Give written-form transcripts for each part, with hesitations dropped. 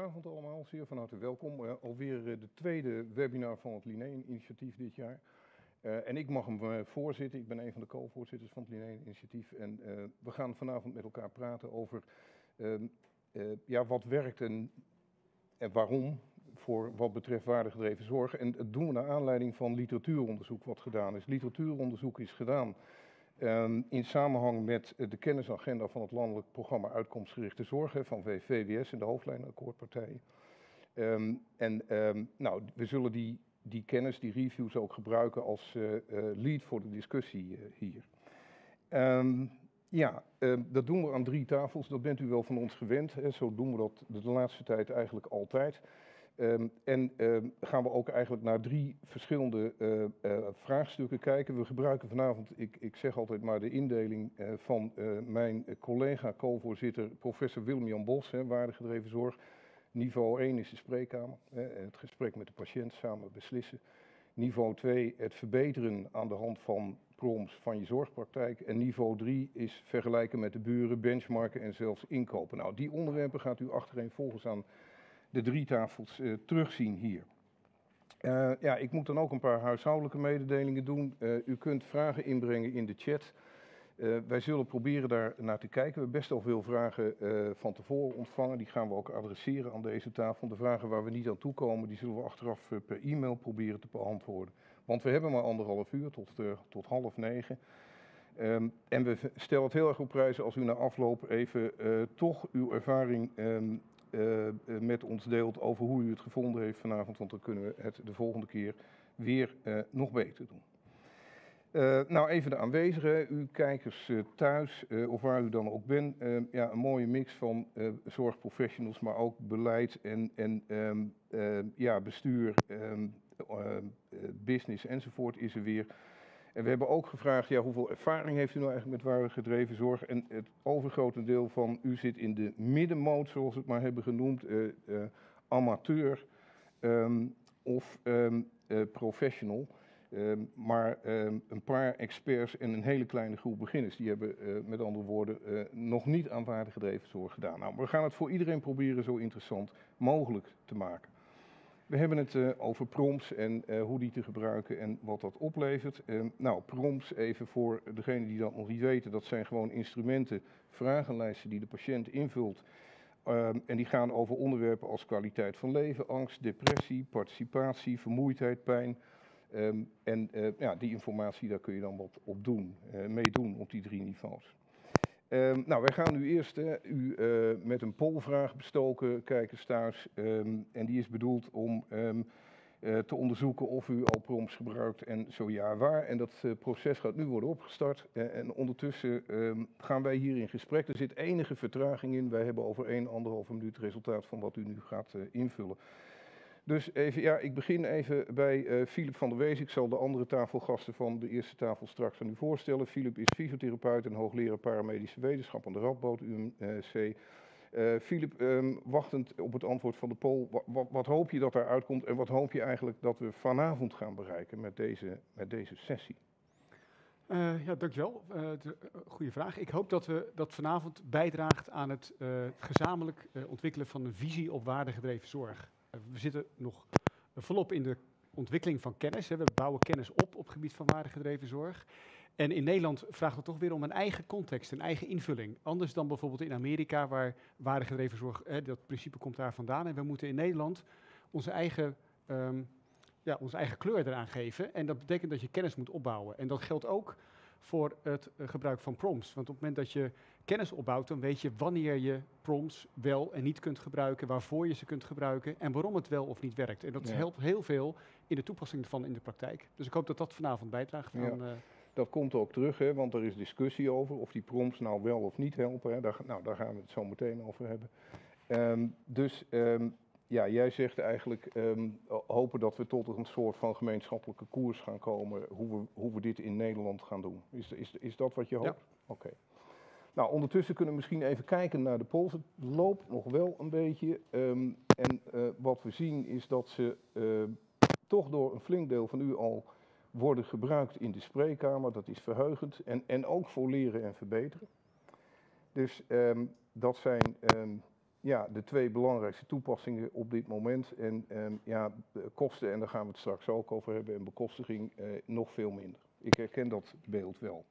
Goedenavond allemaal, zeer van harte welkom. Alweer de tweede webinar van het Lineen-initiatief dit jaar. En ik mag hem voorzitten, ik ben een van de co-voorzitters van het Lineen-initiatief. En we gaan vanavond met elkaar praten over wat werkt en waarom voor wat betreft waardegedreven zorg. En dat doen we naar aanleiding van literatuuronderzoek wat gedaan is. Literatuuronderzoek is gedaan in samenhang met de kennisagenda van het landelijk programma Uitkomstgerichte Zorg van VWS en de hoofdlijnenakkoordpartijen. We zullen die kennis, die reviews ook gebruiken als lead voor de discussie hier. Dat doen we aan 3 tafels, dat bent u wel van ons gewend. Zo doen we dat de laatste tijd eigenlijk altijd. Gaan we ook eigenlijk naar 3 verschillende vraagstukken kijken. We gebruiken vanavond, ik zeg altijd maar de indeling van mijn collega, co-voorzitter, professor Willem-Jan Bos, waardegedreven zorg. Niveau 1 is de spreekkamer, het gesprek met de patiënt, samen beslissen. Niveau 2, het verbeteren aan de hand van prompts van je zorgpraktijk. En niveau 3 is vergelijken met de buren, benchmarken en zelfs inkopen. Nou, die onderwerpen gaat u achtereenvolgens aan de 3 tafels terugzien hier. Ik moet dan ook een paar huishoudelijke mededelingen doen. U kunt vragen inbrengen in de chat. Wij zullen proberen daar naar te kijken. We hebben best al veel vragen van tevoren ontvangen. Die gaan we ook adresseren aan deze tafel. De vragen waar we niet aan toekomen, die zullen we achteraf per e-mail proberen te beantwoorden. Want we hebben maar 1,5 uur tot 8:30. En we stellen het heel erg op prijs als u na afloop even toch uw ervaring met ons deelt over hoe u het gevonden heeft vanavond, want dan kunnen we het de volgende keer weer nog beter doen. Even de aanwezigen, uw kijkers thuis of waar u dan ook bent. Een mooie mix van zorgprofessionals, maar ook beleid en bestuur, business enzovoort is er weer. En we hebben ook gevraagd, hoeveel ervaring heeft u nou eigenlijk met waardegedreven zorg? En het overgrote deel van u zit in de middenmoot, zoals we het maar hebben genoemd, amateur of professional. Maar een paar experts en een hele kleine groep beginners, die hebben met andere woorden nog niet aan waardegedreven zorg gedaan. Nou, we gaan het voor iedereen proberen zo interessant mogelijk te maken. We hebben het over prompts en hoe die te gebruiken en wat dat oplevert. Prompts, even voor degenen die dat nog niet weten, dat zijn gewoon instrumenten, vragenlijsten die de patiënt invult. En die gaan over onderwerpen als kwaliteit van leven, angst, depressie, participatie, vermoeidheid, pijn. Die informatie, daar kun je dan wat op doen, mee doen op die 3 niveaus. Wij gaan nu eerst u met een polvraag bestoken, kijkers thuis. En die is bedoeld om te onderzoeken of u al prompts gebruikt en zo ja waar. En dat proces gaat nu worden opgestart. En ondertussen gaan wij hier in gesprek. Er zit enige vertraging in. Wij hebben over 1,5 minuut het resultaat van wat u nu gaat invullen. Dus even, ik begin even bij Philip van der Wees. Ik zal de andere tafelgasten van de eerste tafel straks aan u voorstellen. Philip is fysiotherapeut en hoogleraar paramedische wetenschap aan de Radboud UMC. Philip, wachtend op het antwoord van de poll, wat hoop je dat daaruit komt en wat hoop je eigenlijk dat we vanavond gaan bereiken met deze sessie? Dankjewel. Goeie vraag. Ik hoop dat vanavond bijdraagt aan het gezamenlijk ontwikkelen van een visie op waardegedreven zorg. We zitten nog volop in de ontwikkeling van kennis. We bouwen kennis op het gebied van waardegedreven zorg. En in Nederland vragen we toch weer om een eigen context, een eigen invulling. Anders dan bijvoorbeeld in Amerika, waar waardegedreven zorg, dat principe komt daar vandaan. En we moeten in Nederland onze eigen kleur eraan geven. En dat betekent dat je kennis moet opbouwen. En dat geldt ook voor het gebruik van prompts. Want op het moment dat je kennis opbouwt, dan weet je wanneer je prompts wel en niet kunt gebruiken, waarvoor je ze kunt gebruiken en waarom het wel of niet werkt. En dat helpt heel veel in de toepassing ervan in de praktijk. Dus ik hoop dat dat vanavond bijdraagt aan... Dat komt ook terug, want er is discussie over of die prompts nou wel of niet helpen. Daar gaan we het zo meteen over hebben. Jij zegt eigenlijk hopen dat we tot een soort van gemeenschappelijke koers gaan komen, hoe we dit in Nederland gaan doen. Is dat wat je hoopt? Ja. Oké. Nou, ondertussen kunnen we misschien even kijken naar de polls. Het loopt nog wel een beetje. Wat we zien is dat ze toch door een flink deel van u al worden gebruikt in de spreekkamer. Dat is verheugend. En ook voor leren en verbeteren. Dus dat zijn ja, de 2 belangrijkste toepassingen op dit moment. En ja, de kosten, en daar gaan we het straks ook over hebben, en bekostiging nog veel minder. Ik herken dat beeld wel.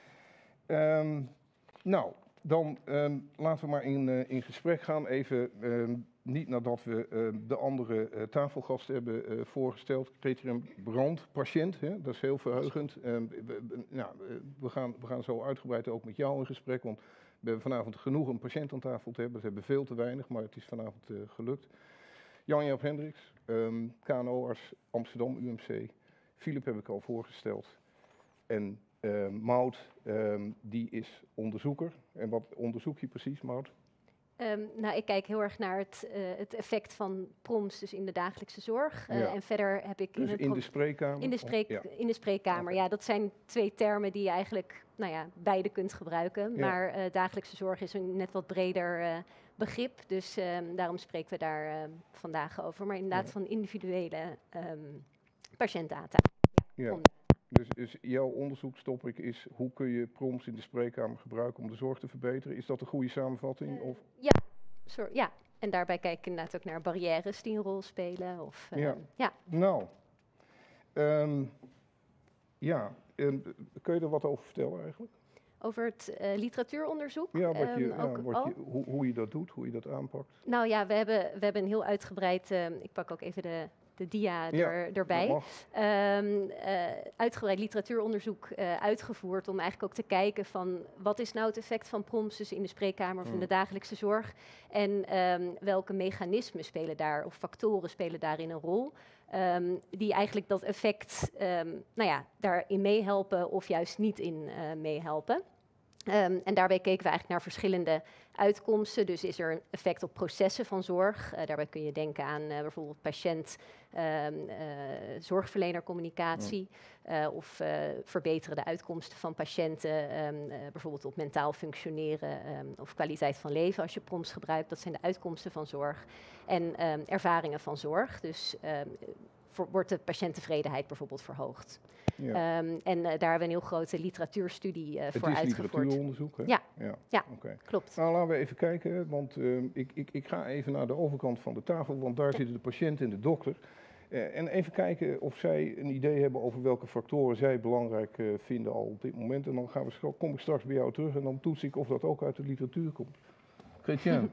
Nou, dan laten we maar in gesprek gaan. Even, niet nadat we de andere tafelgasten hebben voorgesteld. Kretium Brand, patiënt, hè, dat is heel verheugend. We gaan zo uitgebreid ook met jou in gesprek, want we hebben vanavond genoeg een patiënt aan tafel te hebben. Dat hebben we veel te weinig, maar het is vanavond gelukt. Jan-Jaap Hendricks, KNO-arts Amsterdam UMC. Philip heb ik al voorgesteld. En Maud, die is onderzoeker. En wat onderzoek je precies, Maud? Nou, ik kijk heel erg naar het effect van PROMS dus in de dagelijkse zorg. En verder heb ik... Dus in de spreekkamer? In de spreekkamer, Okay. Ja. Dat zijn 2 termen die je eigenlijk beide kunt gebruiken. Ja. Maar dagelijkse zorg is een net wat breder begrip. Dus daarom spreken we daar vandaag over. Maar inderdaad van individuele patiëntdata. Ja. Dus jouw onderzoekstopic is, hoe kun je PROMS in de spreekkamer gebruiken om de zorg te verbeteren? Is dat een goede samenvatting? Of? Ja, en daarbij kijk ik inderdaad ook naar barrières die een rol spelen. Of, Nou, kun je er wat over vertellen eigenlijk? Over het literatuuronderzoek? Ja, hoe je dat doet, hoe je dat aanpakt. Nou ja, we hebben een heel uitgebreid, ik pak ook even de dia erbij. Uitgebreid literatuuronderzoek uitgevoerd om eigenlijk ook te kijken van wat is nou het effect van PROMS dus in de spreekkamer of in de dagelijkse zorg en welke mechanismen spelen daar of factoren spelen daarin een rol die eigenlijk dat effect daarin meehelpen of juist niet in meehelpen. En daarbij keken we eigenlijk naar verschillende uitkomsten. Dus is er een effect op processen van zorg. Daarbij kun je denken aan bijvoorbeeld patiënt-zorgverlener-communicatie. Of verbeteren de uitkomsten van patiënten. Bijvoorbeeld op mentaal functioneren of kwaliteit van leven als je PROMS gebruikt. Dat zijn de uitkomsten van zorg. En ervaringen van zorg. Dus wordt de patiënttevredenheid bijvoorbeeld verhoogd. Ja. En daar hebben we een heel grote literatuurstudie voor uitgevoerd. Het is literatuuronderzoek, hè? Ja, Okay. Klopt. Nou, laten we even kijken, want ik ga even naar de overkant van de tafel, want daar zitten de patiënt en de dokter. En even kijken of zij een idee hebben over welke factoren zij belangrijk vinden al op dit moment. En dan kom ik straks bij jou terug en dan toets ik of dat ook uit de literatuur komt. Chrétien.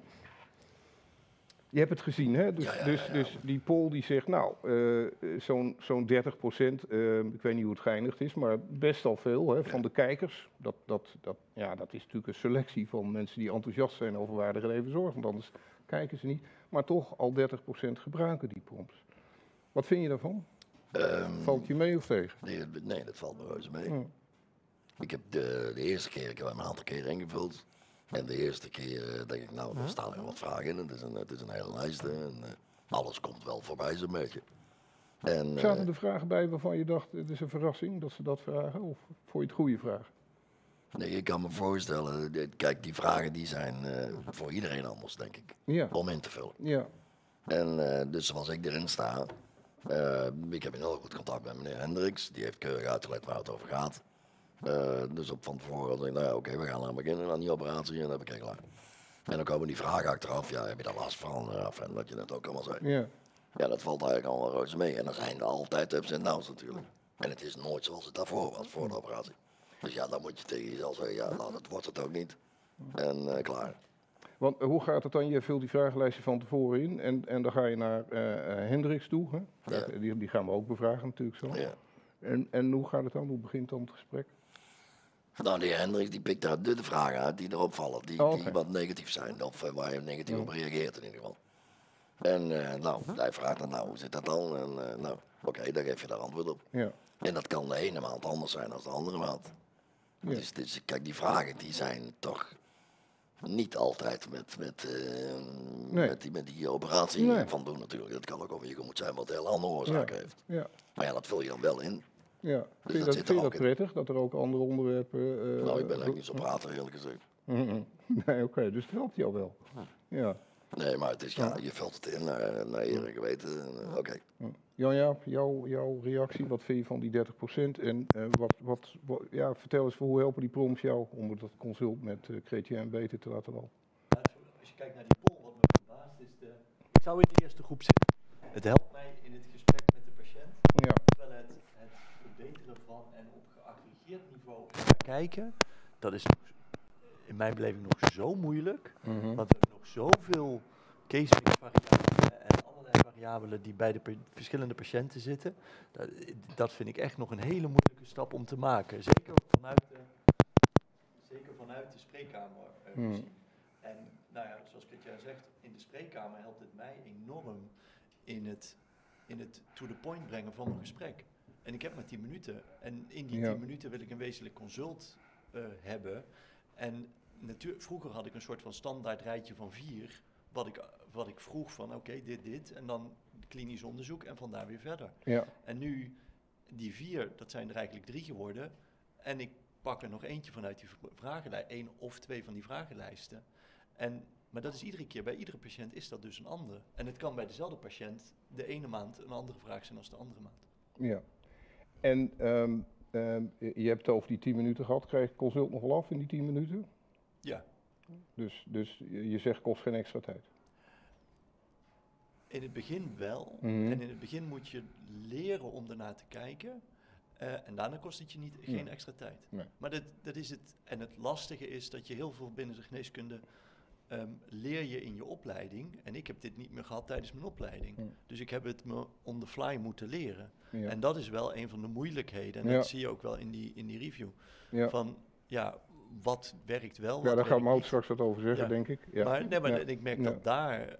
Je hebt het gezien, hè? Dus die poll die zegt, nou, zo'n 30%, ik weet niet hoe het geëindigd is, maar best al veel hè, van de kijkers. Dat is natuurlijk een selectie van mensen die enthousiast zijn over waardegedreven zorg, want anders kijken ze niet. Maar toch al 30% gebruiken die PROMS. Wat vind je daarvan? Valt je mee of tegen? Nee, dat valt me reuze mee. Ik heb de eerste keer, ik heb hem een aantal keer ingevuld. En de eerste keer denk ik, nou, er staan er wat vragen in. Het is een hele lijst en alles komt wel voorbij zo'n beetje. Zaten er vragen bij waarvan je dacht, het is een verrassing dat ze dat vragen? Of vond je het goede vragen? Nee, ik kan me voorstellen, kijk, die vragen die zijn voor iedereen anders, denk ik, om in te vullen. Ja. En dus zoals ik erin sta, ik heb een heel goed contact met meneer Hendricks. Die heeft keurig uitgelegd waar het over gaat. Dus op van tevoren zei ik, nou ja, oké, we gaan aan beginnen aan die operatie en dan heb ik klaar. En dan komen die vragen achteraf, ja, heb je daar last van? En wat je net ook allemaal zei. Ja, dat valt eigenlijk allemaal reuze mee. En dan zijn er altijd ups en downs natuurlijk. En het is nooit zoals het daarvoor was, voor de operatie. Dus ja, dan moet je tegen jezelf zeggen, ja, nou, dat wordt het ook niet. En klaar. Want hoe gaat het dan? Je vult die vragenlijstje van tevoren in en dan ga je naar Hendricks toe. Hè? Ja. Die gaan we ook bevragen natuurlijk zo. Ja. En hoe gaat het dan? Hoe begint dan het gesprek? Nou, de heer Hendricks die pikt daar de vragen uit die erop vallen, die wat negatief zijn. Of waar je negatief op reageert in ieder geval. En hij vraagt dan, nou, hoe zit dat dan? En oké, dan geef je daar antwoord op. Ja. En dat kan de ene maand anders zijn dan de andere maand. Ja. Dus kijk, die vragen die zijn toch niet altijd met die operatie van doen natuurlijk. Dat kan ook over je gemoed zijn wat een heel andere oorzaak heeft. Ja. Maar ja, dat vul je dan wel in. Ja. Dus vind je dat prettig, dat er ook andere onderwerpen... nou, ik ben eigenlijk niet zo prater, eerlijk gezegd. Nee, oké, dus het helpt jou wel. Ja. Nee, maar het is, je vult het in naar eer en geweten. Oké. Jan-Jaap, jouw reactie, wat vind je van die 30%? En vertel eens, hoe helpen die PROMS jou om dat consult met Chrétien beter te laten lopen? Ja, als je kijkt naar die poll, wat me Ik zou in de eerste groep zitten. Het helpt mij in het gesprek met de patiënt. Ja. Terwijl het verbeteren van en op geaggregeerd niveau kijken, dat is in mijn beleving nog zo moeilijk. Want we hebben nog zoveel case-mix variabelen en allerlei variabelen die bij de verschillende patiënten zitten. Dat vind ik echt nog een hele moeilijke stap om te maken. Zeker vanuit de spreekkamer gezien. En nou ja, zoals Chrétien zegt, in de spreekkamer helpt het mij enorm in het to the point brengen van een gesprek. En ik heb maar 10 minuten. En in die 10 minuten wil ik een wezenlijk consult hebben. En vroeger had ik een soort van standaard rijtje van 4, wat ik vroeg van oké, dit, en dan klinisch onderzoek en vandaar weer verder. Ja. En nu, die 4, dat zijn er eigenlijk 3 geworden. En ik pak er nog eentje vanuit die vragenlijst, 1 of 2 van die vragenlijsten. Maar dat is iedere keer, bij iedere patiënt is dat dus een ander. En het kan bij dezelfde patiënt de ene maand een andere vraag zijn als de andere maand. Ja. En je hebt het over die 10 minuten gehad. Krijg je consult nog wel af in die 10 minuten? Ja. Dus je zegt kost geen extra tijd? In het begin wel. En in het begin moet je leren om ernaar te kijken. En daarna kost het je geen extra tijd. Nee. Maar dat is het. En het lastige is dat je heel veel binnen de geneeskunde leer je in je opleiding. En ik heb dit niet meer gehad tijdens mijn opleiding. Dus ik heb het me on the fly moeten leren. Ja. En dat is wel een van de moeilijkheden. En dat zie je ook wel in die review. Ja. Van, wat werkt wel, daar gaat Maud straks wat over zeggen, denk ik. Ja. Maar ik merk dat daar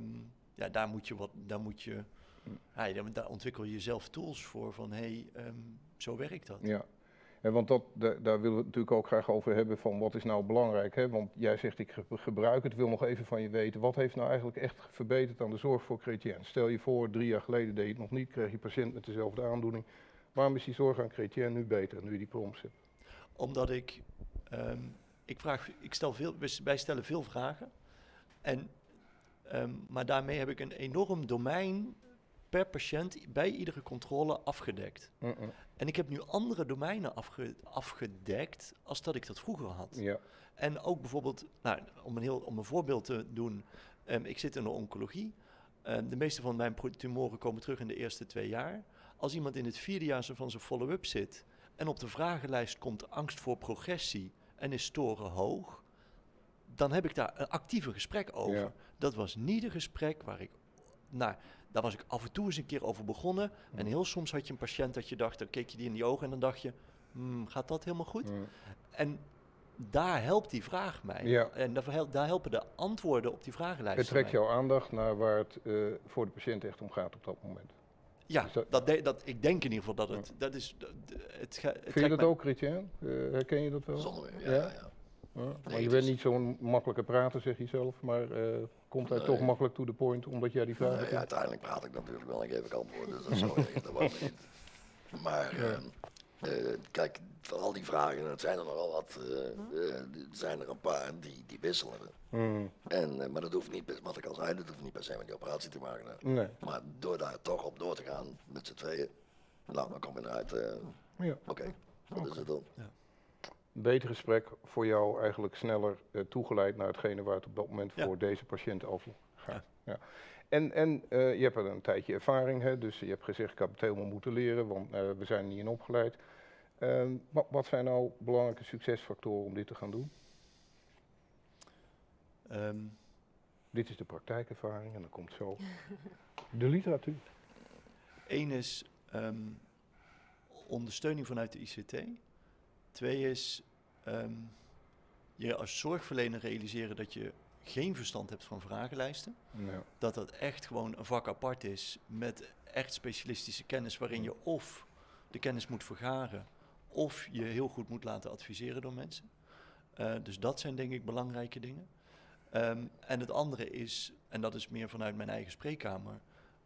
ontwikkel je zelf tools voor van, zo werkt dat. Ja. En want daar willen we het natuurlijk ook graag over hebben van wat is nou belangrijk. Hè? Want jij zegt ik gebruik het, wil nog even van je weten. Wat heeft nou eigenlijk echt verbeterd aan de zorg voor Chrétien? Stel je voor, 3 jaar geleden deed je het nog niet, kreeg je patiënt met dezelfde aandoening. Waarom is die zorg aan Chrétien nu beter, nu je die PROMS hebt? Omdat wij stellen veel vragen. Maar daarmee heb ik een enorm domein per patiënt bij iedere controle afgedekt. En ik heb nu andere domeinen afgedekt als dat ik dat vroeger had. Ja. En ook bijvoorbeeld, om een voorbeeld te doen, ik zit in de oncologie. De meeste van mijn tumoren komen terug in de eerste 2 jaar. Als iemand in het 4e jaar van zijn follow-up zit en op de vragenlijst komt angst voor progressie en is storen hoog, dan heb ik daar een actieve gesprek over. Ja. Dat was niet een gesprek waar daar was ik af en toe eens een keer over begonnen. En heel soms had je een patiënt dat je dacht, dan keek je die in die ogen en dan dacht je, gaat dat helemaal goed? En daar helpt die vraag mij. Ja. En daar helpen de antwoorden op die vragenlijst. Het trekt jouw aandacht naar waar het voor de patiënt echt om gaat op dat moment. Ja, ik denk in ieder geval dat het... Ja. Dat is, Vind je dat ook, Chrétien? Herken je dat wel? Zonder, ja. Maar je bent niet zo'n makkelijke prater, zeg je zelf, maar komt hij toch makkelijk to the point, omdat jij die vraag hebt? Ja, uiteindelijk praat ik natuurlijk wel en geef ik antwoord, dus dat is zo erg, dat was niet. Maar kijk, van al die vragen, het zijn er nogal wat, er zijn er een paar die wisselen. Maar dat hoeft niet, wat ik al zei, dat hoeft niet per se met die operatie te maken. Nee. Maar door daar toch op door te gaan, met z'n tweeën, dan kom je eruit, oké, dat is het dan. Ja. Beter gesprek voor jou eigenlijk sneller toegeleid naar hetgene waar het op dat moment voor deze patiënt over gaat. Ja. En je hebt er een tijdje ervaring, hè? Dus je hebt gezegd ik heb het helemaal moeten leren, want we zijn er niet in opgeleid. Wat zijn nou belangrijke succesfactoren om dit te gaan doen? Dit is de praktijkervaring en dan komt zo de literatuur. 1 is ondersteuning vanuit de ICT. 2 is je als zorgverlener realiseren dat je geen verstand hebt van vragenlijsten. Ja. Dat echt gewoon een vak apart is met echt specialistische kennis waarin je of de kennis moet vergaren of je heel goed moet laten adviseren door mensen. Dus dat zijn denk ik belangrijke dingen. En het andere is, en dat is meer vanuit mijn eigen spreekkamer,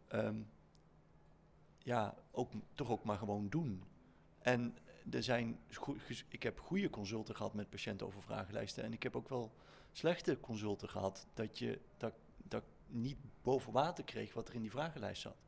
toch ook maar gewoon doen. En ik heb goede consulten gehad met patiënten over vragenlijsten. En ik heb ook wel slechte consulten gehad dat niet boven water kreeg wat er in die vragenlijst zat.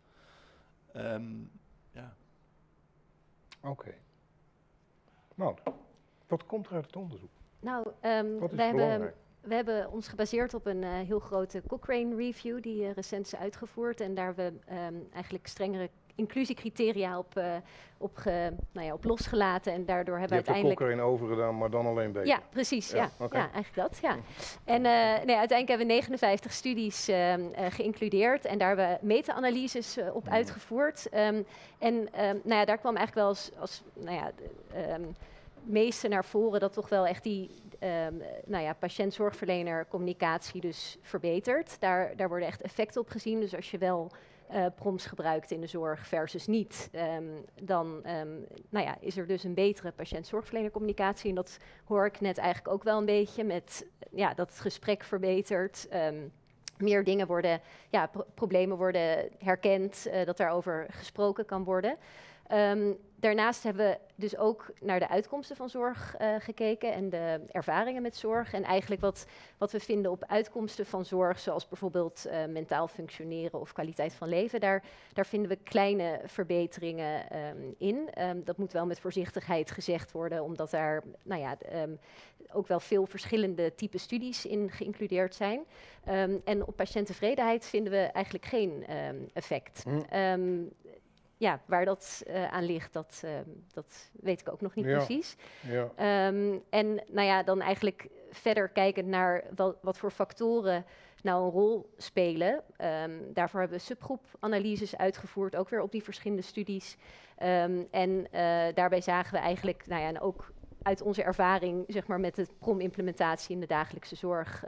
Oké. Nou, wat komt er uit het onderzoek? Nou, wat is belangrijk? We hebben ons gebaseerd op een heel grote Cochrane review die recent is uitgevoerd. En daar hebben we eigenlijk strengere inclusiecriteria op losgelaten. En daardoor hebben we uiteindelijk... Je hebt de Cochrane overgedaan, maar dan alleen beter. Ja, precies. Ja, eigenlijk dat. Ja. En uiteindelijk hebben we 59 studies geïncludeerd. En daar hebben we meta-analyses op uitgevoerd. Daar kwam eigenlijk wel als meeste naar voren dat toch wel echt die patiënt-zorgverlener communicatie dus verbetert. Daar worden echt effecten op gezien. Dus als je wel proms gebruikt in de zorg versus niet, dan is er dus een betere patiënt-zorgverlener communicatie. En dat hoor ik net eigenlijk ook wel een beetje met dat het gesprek verbetert. Meer dingen worden, problemen worden herkend, dat daarover gesproken kan worden. Daarnaast hebben we dus ook naar de uitkomsten van zorg gekeken en de ervaringen met zorg. En eigenlijk wat we vinden op uitkomsten van zorg, zoals bijvoorbeeld mentaal functioneren of kwaliteit van leven, daar vinden we kleine verbeteringen in. Dat moet wel met voorzichtigheid gezegd worden, omdat daar ook wel veel verschillende type studies in geïncludeerd zijn. En op patiënttevredenheid vinden we eigenlijk geen effect. Waar dat aan ligt, dat weet ik ook nog niet precies. Ja. Dan eigenlijk verder kijken naar wat voor factoren nou een rol spelen. Daarvoor hebben we subgroepanalyses uitgevoerd, ook weer op die verschillende studies. Daarbij zagen we eigenlijk, en ook uit onze ervaring zeg maar, met de PROM-implementatie in de dagelijkse zorg...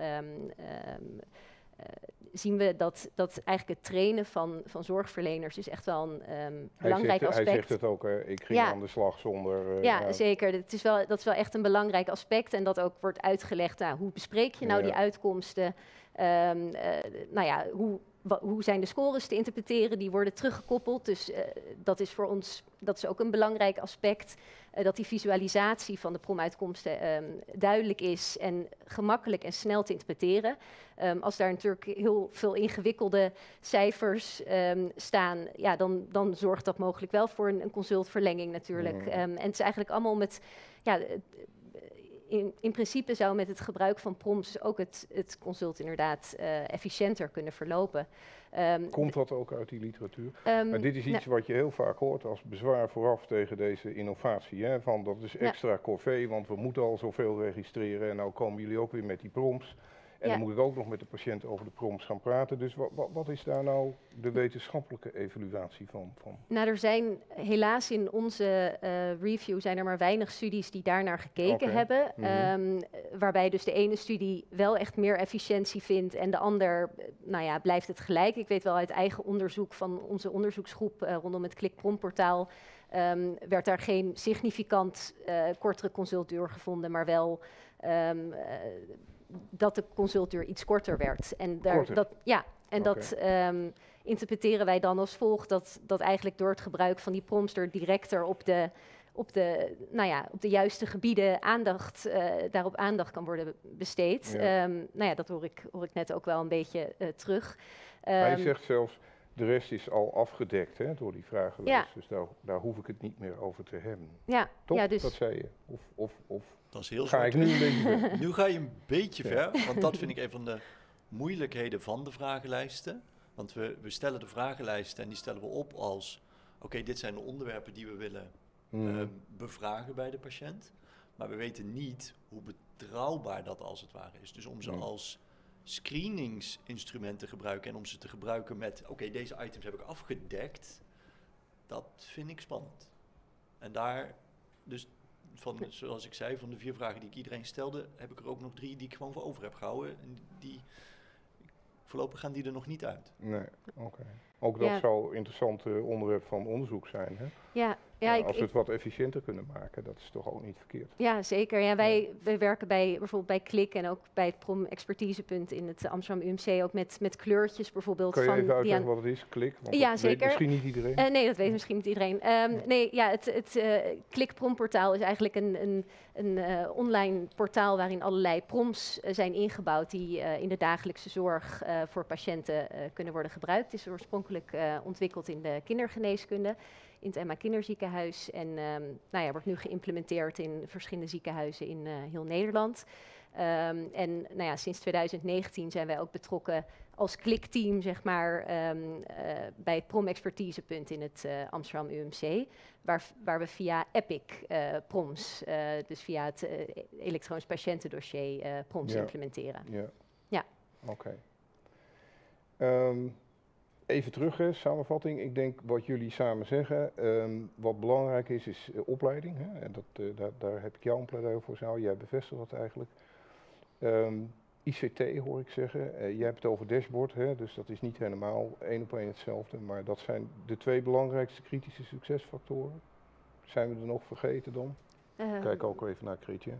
zien we dat eigenlijk het trainen van zorgverleners is echt wel een belangrijk aspect. Hij zegt het ook, ik ging aan de slag zonder... Zeker. Dat is wel echt een belangrijk aspect. En dat ook wordt uitgelegd, hoe bespreek je nou die uitkomsten? Hoe zijn de scores te interpreteren? Die worden teruggekoppeld. Dus dat is voor ons ook een belangrijk aspect. Dat die visualisatie van de PROM-uitkomsten duidelijk is en gemakkelijk en snel te interpreteren. Als daar natuurlijk heel veel ingewikkelde cijfers staan, dan zorgt dat mogelijk wel voor een consultverlenging natuurlijk. En het is eigenlijk allemaal met... In principe zou met het gebruik van prompts ook het consult inderdaad efficiënter kunnen verlopen. Komt dat ook uit die literatuur? Maar dit is iets wat je heel vaak hoort als bezwaar vooraf tegen deze innovatie. Hè? Van dat is extra corvée, want we moeten al zoveel registreren en nou komen jullie ook weer met die prompts. En dan moet ik ook nog met de patiënt over de prompts gaan praten. Dus wat is daar nou de wetenschappelijke evaluatie van? Nou, er zijn helaas in onze review zijn er maar weinig studies die daarnaar gekeken hebben. Waarbij dus de ene studie wel echt meer efficiëntie vindt en de ander, blijft het gelijk. Ik weet wel uit eigen onderzoek van onze onderzoeksgroep rondom het Klik-PROM-portaal werd daar geen significant kortere consultduur gevonden, maar wel... dat de consultduur iets korter werd. En dat interpreteren wij dan als volgt, dat eigenlijk door het gebruik van die prompts er directer op de juiste gebieden daarop aandacht kan worden besteed. Dat hoor ik net ook wel een beetje terug. Hij zegt zelfs, de rest is al afgedekt door die vragenlijst, dus daar hoef ik het niet meer over te hebben. Ja, toch? Ja, dus... Dat zei je? Of dat is heel ga ik nu een beetje ver? Nu ga je een beetje ver, want dat vind ik een van de moeilijkheden van de vragenlijsten. Want we stellen de vragenlijsten en die stellen we op als... Oké, dit zijn de onderwerpen die we willen bevragen bij de patiënt. Maar we weten niet hoe betrouwbaar dat als het ware is. Dus om ze als screeningsinstrument te gebruiken en om ze te gebruiken met... Oké, deze items heb ik afgedekt. Dat vind ik spannend. En daar... Dus zoals ik zei, van de 4 vragen die ik iedereen stelde, heb ik er ook nog 3 die ik gewoon voor over heb gehouden. En voorlopig gaan die er nog niet uit. Nee, oké. Ook dat zou een interessant onderwerp van onderzoek zijn, hè? Als we het wat efficiënter kunnen maken, dat is toch ook niet verkeerd. Ja, zeker. Ja, wij werken bijvoorbeeld bij Klik en ook bij het PROM-expertisepunt in het Amsterdam UMC ook met kleurtjes bijvoorbeeld. Kan je even uitleggen wat het is, Klik? Want dat zeker. Weet misschien niet iedereen. Nee, dat weet misschien niet iedereen. Het Klik PROM-portaal is eigenlijk een online portaal waarin allerlei prompts zijn ingebouwd die in de dagelijkse zorg voor patiënten kunnen worden gebruikt. Het is oorspronkelijk mogelijk ontwikkeld in de kindergeneeskunde, in het Emma Kinderziekenhuis. En wordt nu geïmplementeerd in verschillende ziekenhuizen in heel Nederland. En sinds 2019 zijn wij ook betrokken als klikteam, zeg maar, bij het PROM-expertisepunt in het Amsterdam UMC, waar we via EPIC PROMS, dus via het elektronisch patiëntendossier PROMS implementeren. Ja. Oké. Even terug, samenvatting. Ik denk wat jullie samen zeggen, wat belangrijk is opleiding. Hè? En daar heb ik jou een pleidooi voor zou. Jij bevestigt dat eigenlijk. ICT hoor ik zeggen. Jij hebt het over dashboard, hè? Dus dat is niet helemaal 1 op 1 hetzelfde. Maar dat zijn de 2 belangrijkste kritische succesfactoren. Zijn we er nog vergeten dan? Kijk ook even naar Krietje.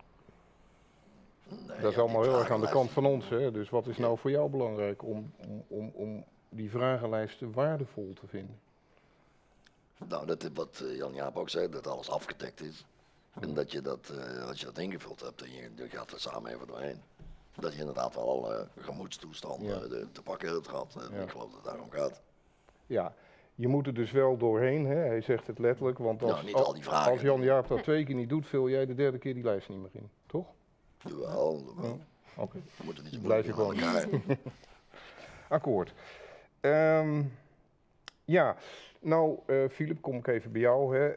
Nee, dat is allemaal heel erg aan de kant van ons. Hè? Dus wat is nou voor jou belangrijk om die vragenlijsten waardevol te vinden? Nou, dat is wat Jan-Jaap ook zei, dat alles afgedekt is. En dat je dat, als je dat ingevuld hebt en je gaat er samen even doorheen, dat je inderdaad wel alle gemoedstoestanden te pakken hebt gehad. Ik geloof dat het daarom gaat. Ja, je moet er dus wel doorheen, hè? Hij zegt het letterlijk, want als Jan-Jaap dat 2 keer niet doet, vul jij de 3e keer die lijst niet meer in, toch? Jawel. Oké. We moeten niet zo blijf je gewoon elkaar. Akkoord. Philip, kom ik even bij jou. Hè.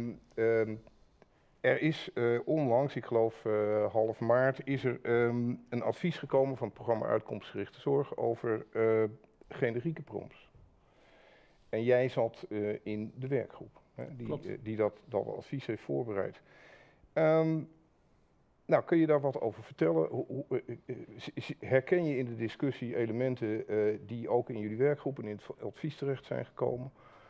Er is onlangs, ik geloof half maart, is er een advies gekomen van het programma Uitkomstgerichte Zorg over generieke PROMS. En jij zat in de werkgroep, hè, die dat advies heeft voorbereid. Kun je daar wat over vertellen? Herken je in de discussie elementen die ook in jullie werkgroep en in het advies terecht zijn gekomen?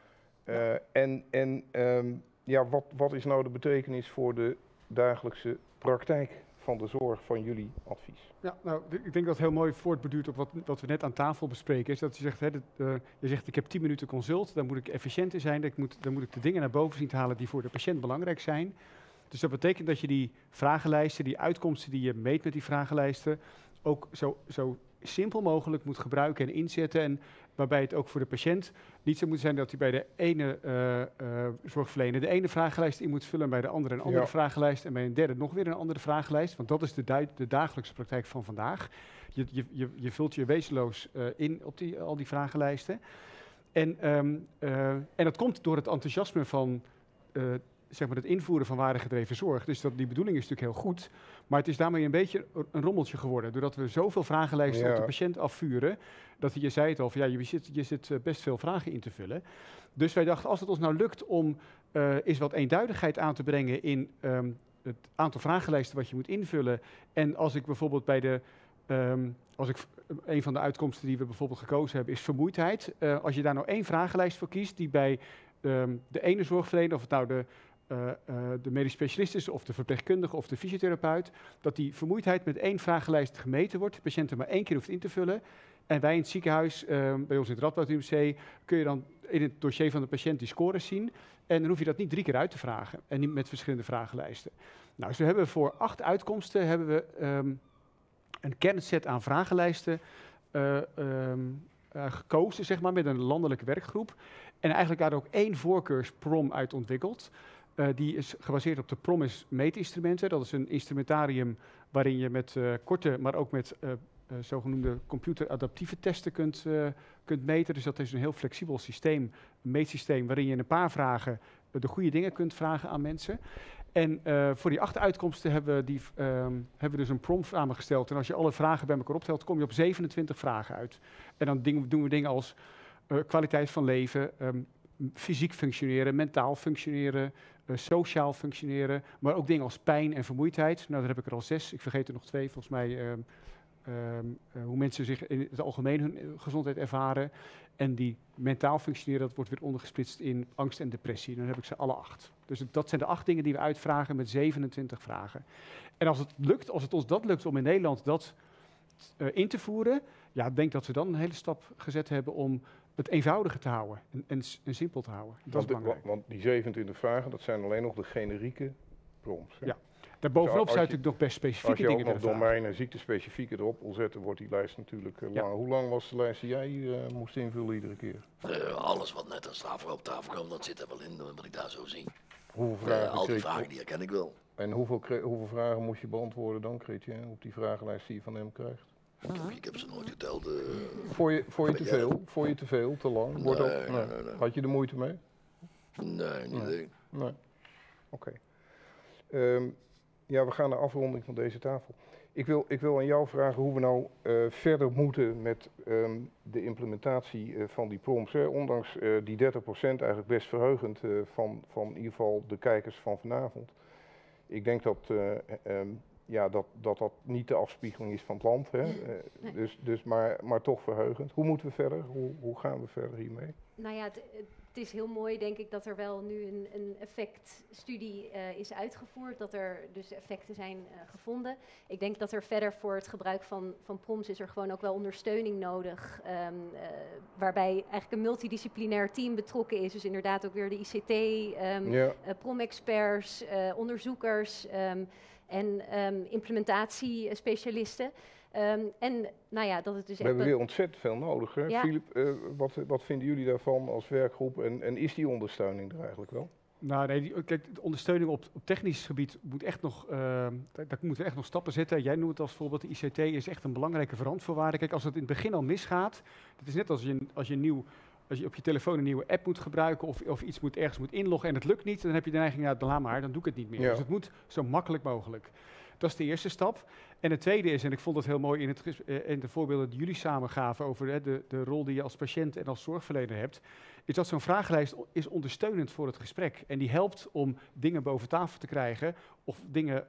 Wat is nou de betekenis voor de dagelijkse praktijk van de zorg van jullie advies? Ja, nou, ik denk dat het heel mooi voortborduurt op wat we net aan tafel bespreken. Is dat je zegt, je zegt ik heb 10 minuten consult, dan moet ik efficiënt in zijn, dan moet ik de dingen naar boven zien te halen die voor de patiënt belangrijk zijn. Dus dat betekent dat je die vragenlijsten, die uitkomsten die je meet met die vragenlijsten, ook zo simpel mogelijk moet gebruiken en inzetten. En waarbij het ook voor de patiënt niet zo moet zijn dat hij bij de ene zorgverlener de ene vragenlijst in moet vullen, en bij de andere een andere vragenlijst en bij een derde nog weer een andere vragenlijst. Want dat is de dagelijkse praktijk van vandaag. Je vult je wezenloos in op al die vragenlijsten. En dat komt door het enthousiasme van het invoeren van waardegedreven zorg. Dus die bedoeling is natuurlijk heel goed, maar het is daarmee een beetje een rommeltje geworden. Doordat we zoveel vragenlijsten op de patiënt afvuren, dat je zei het al, je zit best veel vragen in te vullen. Dus wij dachten, als het ons nou lukt om eens wat eenduidigheid aan te brengen in het aantal vragenlijsten wat je moet invullen. En als ik bijvoorbeeld een van de uitkomsten die we bijvoorbeeld gekozen hebben is vermoeidheid. Als je daar nou 1 vragenlijst voor kiest die bij de ene zorgverlener, of het nou de medisch specialist is, of de verpleegkundige of de fysiotherapeut, dat die vermoeidheid met 1 vragenlijst gemeten wordt, de patiënt er maar 1 keer hoeft in te vullen. En wij in het ziekenhuis, bij ons in het Radboud UMC, kun je dan in het dossier van de patiënt die scores zien. En dan hoef je dat niet 3 keer uit te vragen en niet met verschillende vragenlijsten. Nou, dus we hebben voor 8 uitkomsten een kernset aan vragenlijsten gekozen, zeg maar, met een landelijke werkgroep. En eigenlijk daar ook 1 voorkeurs-PROM uit ontwikkeld. Die is gebaseerd op de PROMIS meetinstrumenten. Dat is een instrumentarium waarin je met korte, maar ook met zogenoemde computeradaptieve testen kunt meten. Dus dat is een heel flexibel systeem, een meetsysteem waarin je in een paar vragen de goede dingen kunt vragen aan mensen. En voor die 8 uitkomsten hebben we dus een PROM samengesteld. En als je alle vragen bij elkaar optelt, kom je op 27 vragen uit. En dan doen we dingen als kwaliteit van leven, fysiek functioneren, mentaal functioneren, sociaal functioneren, maar ook dingen als pijn en vermoeidheid. Nou, daar heb ik er al 6. Ik vergeet er nog 2, volgens mij. Hoe mensen zich in het algemeen hun gezondheid ervaren. En die mentaal functioneren, dat wordt weer ondergesplitst in angst en depressie. Dan heb ik ze alle 8. Dus dat zijn de 8 dingen die we uitvragen met 27 vragen. En als het ons dat lukt om in Nederland dat in te voeren, ja, ik denk dat we dan een hele stap gezet hebben om het eenvoudiger te houden en simpel te houden. Dat is belangrijk. Want die 27 vragen, dat zijn alleen nog de generieke PROMs. Hè? Ja. Daarbovenop zou je natuurlijk nog best specifieke dingen willen vragen. Als je ook nog domein en ziektespecifieke erop wil zetten, wordt die lijst natuurlijk lang. Hoe lang was de lijst die jij moest invullen iedere keer? Alles wat net als tafel op tafel kwam, dat zit er wel in, wat ik daar zo zie. Hoeveel vragen al die vragen die herken ik wel. En hoeveel vragen moest je beantwoorden dan, Chrétien, op die vragenlijst die je van hem krijgt? Ik heb ze nooit geteld. Voor je te veel? Voor je te veel? Te lang? Nee. Had je er moeite mee? Nee, niet echt. Nee. Oké. Ja, we gaan naar afronding van deze tafel. Ik wil aan jou vragen hoe we nou verder moeten met de implementatie van die prompts. Hè. Ondanks die 30% eigenlijk best verheugend van in ieder geval de kijkers van vanavond. Ik denk dat dat niet de afspiegeling is van het land. Hè. Nee. Maar toch verheugend. Hoe moeten we verder? Hoe gaan we verder hiermee? Nou ja, het is heel mooi, denk ik, dat er wel nu een effectstudie is uitgevoerd, dat er dus effecten zijn gevonden. Ik denk dat er verder voor het gebruik van prompts is er gewoon ook wel ondersteuning nodig, waarbij eigenlijk een multidisciplinair team betrokken is. Dus inderdaad ook weer de ICT, prom-experts, onderzoekers en implementatiespecialisten. En nou ja, dat het dus we hebben weer ontzettend veel nodig. Hè? Ja. Philip, wat vinden jullie daarvan als werkgroep en is die ondersteuning er eigenlijk wel? Nou nee, kijk, de ondersteuning op technisch gebied moet echt nog, daar moeten we echt nog stappen zetten. Jij noemt het als voorbeeld, de ICT is echt een belangrijke randvoorwaarde. Kijk, als het in het begin al misgaat, het is net als je op je telefoon een nieuwe app moet gebruiken of iets ergens moet inloggen en het lukt niet, dan heb je de neiging, dan doe ik het niet meer. Ja. Dus het moet zo makkelijk mogelijk. Dat is de eerste stap. En het tweede is, en ik vond het heel mooi in de voorbeelden die jullie samen gaven over de rol die je als patiënt en als zorgverlener hebt, is dat zo'n vragenlijst is ondersteunend voor het gesprek. En die helpt om dingen boven tafel te krijgen of dingen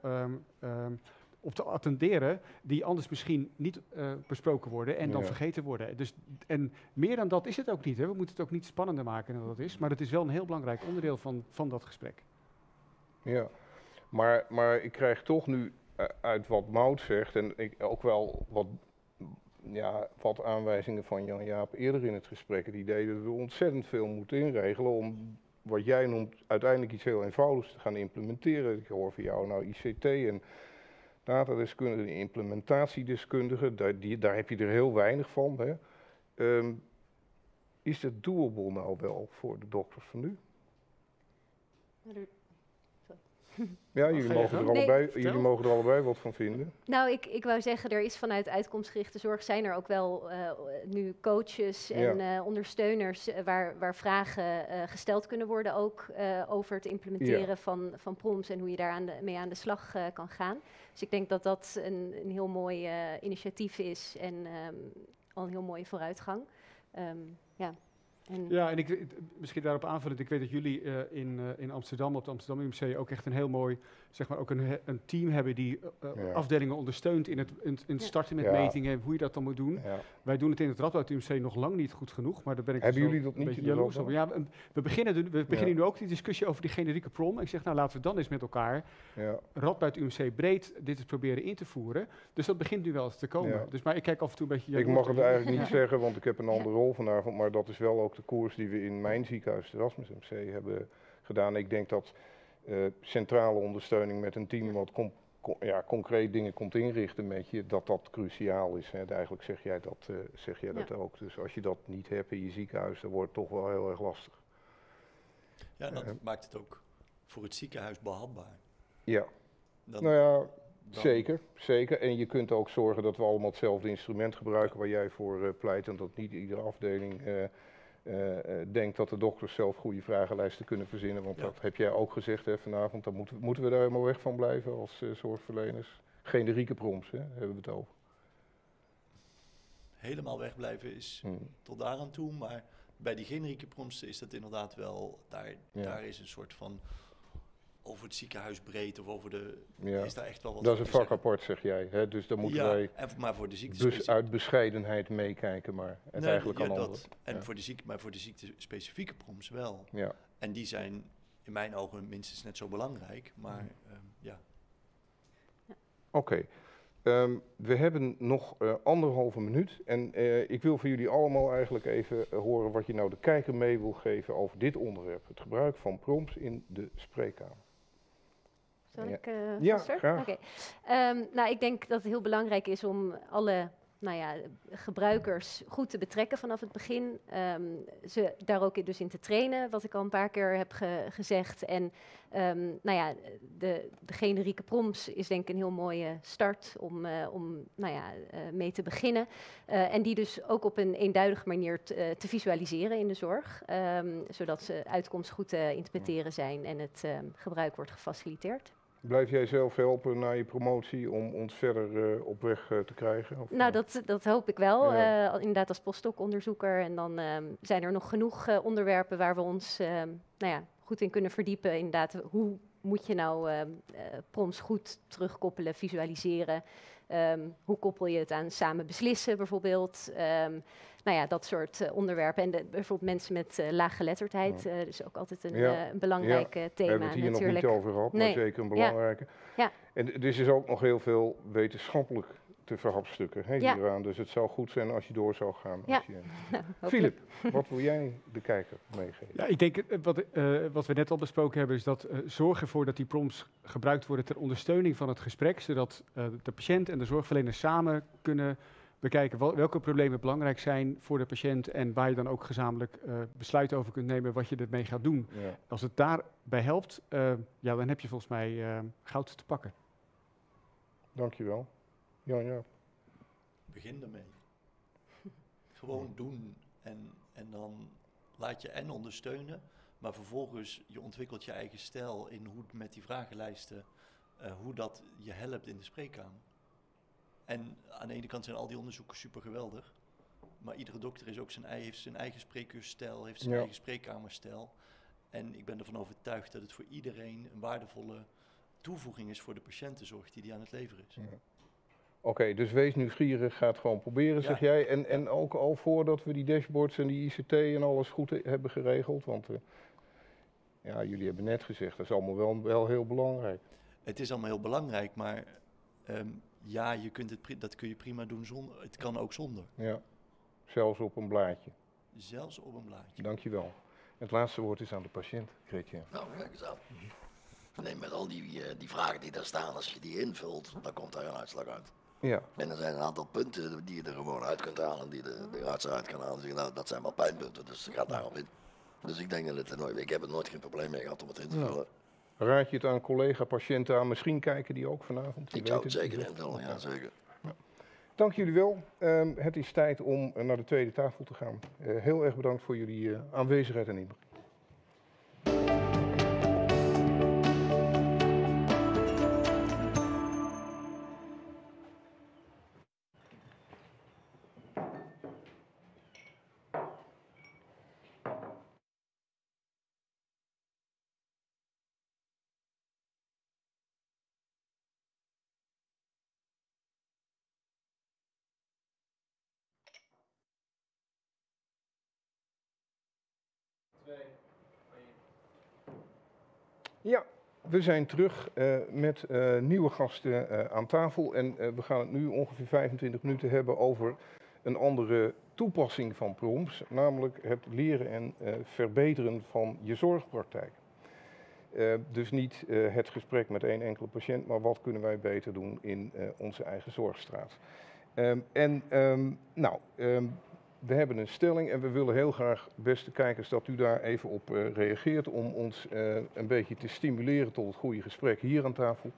op te attenderen die anders misschien niet besproken worden en dan vergeten worden. Dus, en meer dan dat is het ook niet. Hè. We moeten het ook niet spannender maken dan dat is, maar het is wel een heel belangrijk onderdeel van dat gesprek. Ja, maar ik krijg toch nu uit wat Maud zegt en ook wel wat aanwijzingen van Jan-Jaap eerder in het gesprek, het idee dat we ontzettend veel moeten inregelen om wat jij noemt uiteindelijk iets heel eenvoudigs te gaan implementeren. Ik hoor van jou nou ICT en datadeskundigen, implementatiedeskundigen, daar heb je er heel weinig van. Hè. Is het doable nou wel voor de dokters van nu? Ja, jullie mogen er allebei wat van vinden. Nou, ik wou zeggen, er is vanuit uitkomstgerichte zorg zijn er ook wel nu coaches en ondersteuners waar vragen gesteld kunnen worden ook over het implementeren van prompts en hoe je daar mee aan de slag kan gaan. Dus ik denk dat dat een heel mooi initiatief is en al een heel mooie vooruitgang. En misschien daarop aanvullend, ik weet dat jullie in Amsterdam, op het Amsterdam UMC, ook echt een heel mooi, zeg maar ook een team hebben die afdelingen ondersteunt in het starten met metingen, hoe je dat dan moet doen. Ja. Wij doen het in het Radboud UMC nog lang niet goed genoeg, maar daar ben ik hebben jullie dat niet jaloers op. Ja, we beginnen nu ook die discussie over die generieke prom. Ik zeg, nou laten we dan eens met elkaar Radboud UMC breed dit eens proberen in te voeren. Dus dat begint nu wel eens te komen. Ja. Dus, maar ik kijk af en toe een beetje jaloers. Ik mag het eigenlijk niet zeggen, want ik heb een andere rol vanavond, maar dat is wel ook de koers die we in mijn ziekenhuis, het Erasmus MC, hebben gedaan. Ik denk dat centrale ondersteuning met een team wat concreet dingen komt inrichten met je, dat cruciaal is. Hè. Eigenlijk zeg jij dat ook. Dus als je dat niet hebt in je ziekenhuis, dan wordt het toch wel heel erg lastig. Ja, dat maakt het ook voor het ziekenhuis behapbaar. Ja, zeker. En je kunt ook zorgen dat we allemaal hetzelfde instrument gebruiken waar jij voor pleit en dat niet iedere afdeling denkt dat de dokters zelf goede vragenlijsten kunnen verzinnen. Want dat heb jij ook gezegd vanavond. Dan moeten we daar helemaal weg van blijven als zorgverleners. Generieke prompts, hebben we het over. Helemaal wegblijven is tot daar aan toe. Maar bij die generieke prompts is dat inderdaad wel, daar is een soort van over het ziekenhuis breed of over de... Is daar echt wel wat dat is een vak apart, zeg jij. Hè? Dus dan moeten wij maar voor de ziekte dus uit bescheidenheid meekijken, maar het eigenlijk aan anderen. Maar voor de ziekte-specifieke prompts wel. Ja. En die zijn in mijn ogen minstens net zo belangrijk, maar Oké. We hebben nog 1,5 minuut en ik wil van jullie allemaal eigenlijk even horen wat je nou de kijker mee wil geven over dit onderwerp. Het gebruik van prompts in de spreekkamer. Zal ik ja, vaster? graag. Okay. Nou, ik denk dat het heel belangrijk is om alle gebruikers goed te betrekken vanaf het begin. Ze daar ook dus in te trainen, wat ik al een paar keer heb gezegd. En de generieke prompts is denk ik een heel mooie start om mee te beginnen. En die dus ook op een eenduidige manier te visualiseren in de zorg. Zodat ze uitkomst goed te interpreteren zijn en het gebruik wordt gefaciliteerd. Blijf jij zelf helpen na je promotie om ons verder op weg te krijgen? Of nou, dat hoop ik wel. Ja. Inderdaad als postdoc-onderzoeker. En dan zijn er nog genoeg onderwerpen waar we ons goed in kunnen verdiepen. Inderdaad, hoe moet je nou prompts goed terugkoppelen, visualiseren? Hoe koppel je het aan samen beslissen bijvoorbeeld? Dat soort onderwerpen. En bijvoorbeeld mensen met laaggeletterdheid. Dus ook altijd een belangrijk thema natuurlijk. We hebben het hier nog niet over gehad, maar zeker een belangrijke. Ja. En er is ook nog heel veel wetenschappelijk te verhapstukken hieraan. Dus het zou goed zijn als je door zou gaan. Ja. Philip, wat wil jij de kijker meegeven? Ja, ik denk wat we net al besproken hebben is dat zorg ervoor dat die prompts gebruikt worden ter ondersteuning van het gesprek, zodat de patiënt en de zorgverlener samen kunnen bekijken welke problemen belangrijk zijn voor de patiënt en waar je dan ook gezamenlijk besluiten over kunt nemen wat je ermee gaat doen. Ja. Als het daarbij helpt, dan heb je volgens mij goud te pakken. Dankjewel. Ja. Begin ermee. Gewoon doen en dan laat je ondersteunen, maar vervolgens je ontwikkelt je eigen stijl in hoe met die vragenlijsten, hoe dat je helpt in de spreekkamer. En aan de ene kant zijn al die onderzoeken super geweldig, maar iedere dokter is ook heeft zijn eigen spreekuursstijl, heeft zijn eigen spreekkamerstijl. En ik ben ervan overtuigd dat het voor iedereen een waardevolle toevoeging is voor de patiëntenzorg die aan het leveren is. Ja. Oké, dus wees nieuwsgierig, ga het gewoon proberen, zeg jij. En ook al voordat we die dashboards en die ICT en alles goed hebben geregeld, want jullie hebben net gezegd, dat is allemaal wel heel belangrijk. Het is allemaal heel belangrijk, maar je kunt dat kun je prima doen zonder. Het kan ook zonder. Ja, zelfs op een blaadje. Zelfs op een blaadje. Dankjewel. Het laatste woord is aan de patiënt, Gretje. Nou, kijk eens aan. Nee, met al die vragen die daar staan, als je die invult, dan komt daar een uitslag uit. Ja. En er zijn een aantal punten die je er gewoon uit kunt halen, die de arts eruit kan halen. Dus nou, dat zijn wel pijnpunten, dus gaat daarop in. Dus ik denk dat ik heb er nooit geen probleem mee gehad om het in te vullen. Raad je het aan collega-patiënten aan? Misschien kijken die ook vanavond. Ik zou het zeker invullen, ja zeker. Ja. Dank jullie wel. Het is tijd om naar de tweede tafel te gaan. Heel erg bedankt voor jullie aanwezigheid en inbreng. Ja, we zijn terug met nieuwe gasten aan tafel en we gaan het nu ongeveer 25 minuten hebben over een andere toepassing van prompts, namelijk het leren en verbeteren van je zorgpraktijk. Dus niet het gesprek met één enkele patiënt, maar wat kunnen wij beter doen in onze eigen zorgstraat. We hebben een stelling en we willen heel graag, beste kijkers, dat u daar even op reageert om ons een beetje te stimuleren tot het goede gesprek hier aan tafel.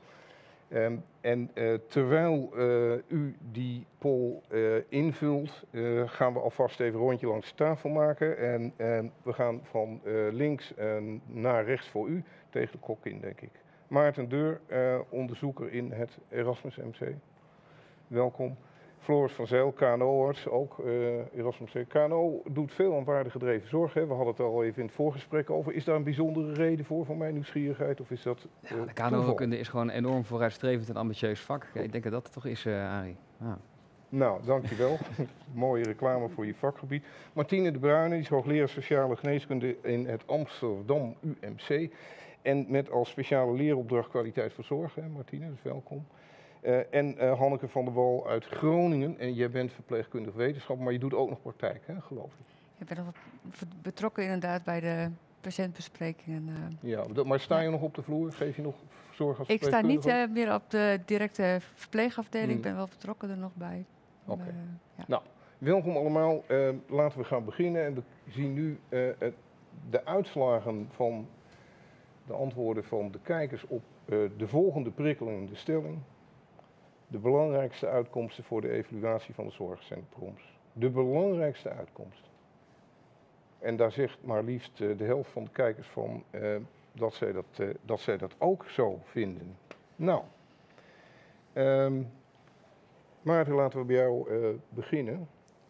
Terwijl u die poll invult, gaan we alvast even een rondje langs de tafel maken. En we gaan van links naar rechts voor u, tegen de klok in, denk ik. Maarten Deur, onderzoeker in het Erasmus MC. Welkom. Floris van Zijl, KNO-arts, ook Erasmus MC. KNO doet veel aan waardegedreven zorg. Hè. We hadden het er al even in het voorgesprek over. Is daar een bijzondere reden voor mijn nieuwsgierigheid? Of is dat de KNO-kunde is gewoon een enorm vooruitstrevend en ambitieus vak. Ik denk dat dat het toch is, Arie. Ja. Nou, dankjewel. Mooie reclame voor je vakgebied. Martine de Bruyne, die is hoogleraar sociale geneeskunde in het Amsterdam UMC. En met als speciale leeropdracht kwaliteit van zorg. Hè, Martine, dus welkom. En Hanneke van der Wal uit Groningen. En jij bent verpleegkundig wetenschap, maar je doet ook nog praktijk, hè, geloof ik. Ik ben nog betrokken inderdaad bij de patiëntbesprekingen. Ja, maar sta je nog op de vloer? Geef je nog zorg als Ik sta niet verpleegkundige? meer op de directe verpleegafdeling. Ik ben wel betrokken er nog bij. Oké. Nou, welkom allemaal. Laten we gaan beginnen. En we zien nu de uitslagen van de antwoorden van de kijkers op de volgende prikkelende stelling. De belangrijkste uitkomsten voor de evaluatie van de zorg zijn de PROMS. De belangrijkste uitkomst. En daar zegt maar liefst de helft van de kijkers van dat zij dat ook zo vinden. Nou, Maarten, laten we bij jou beginnen.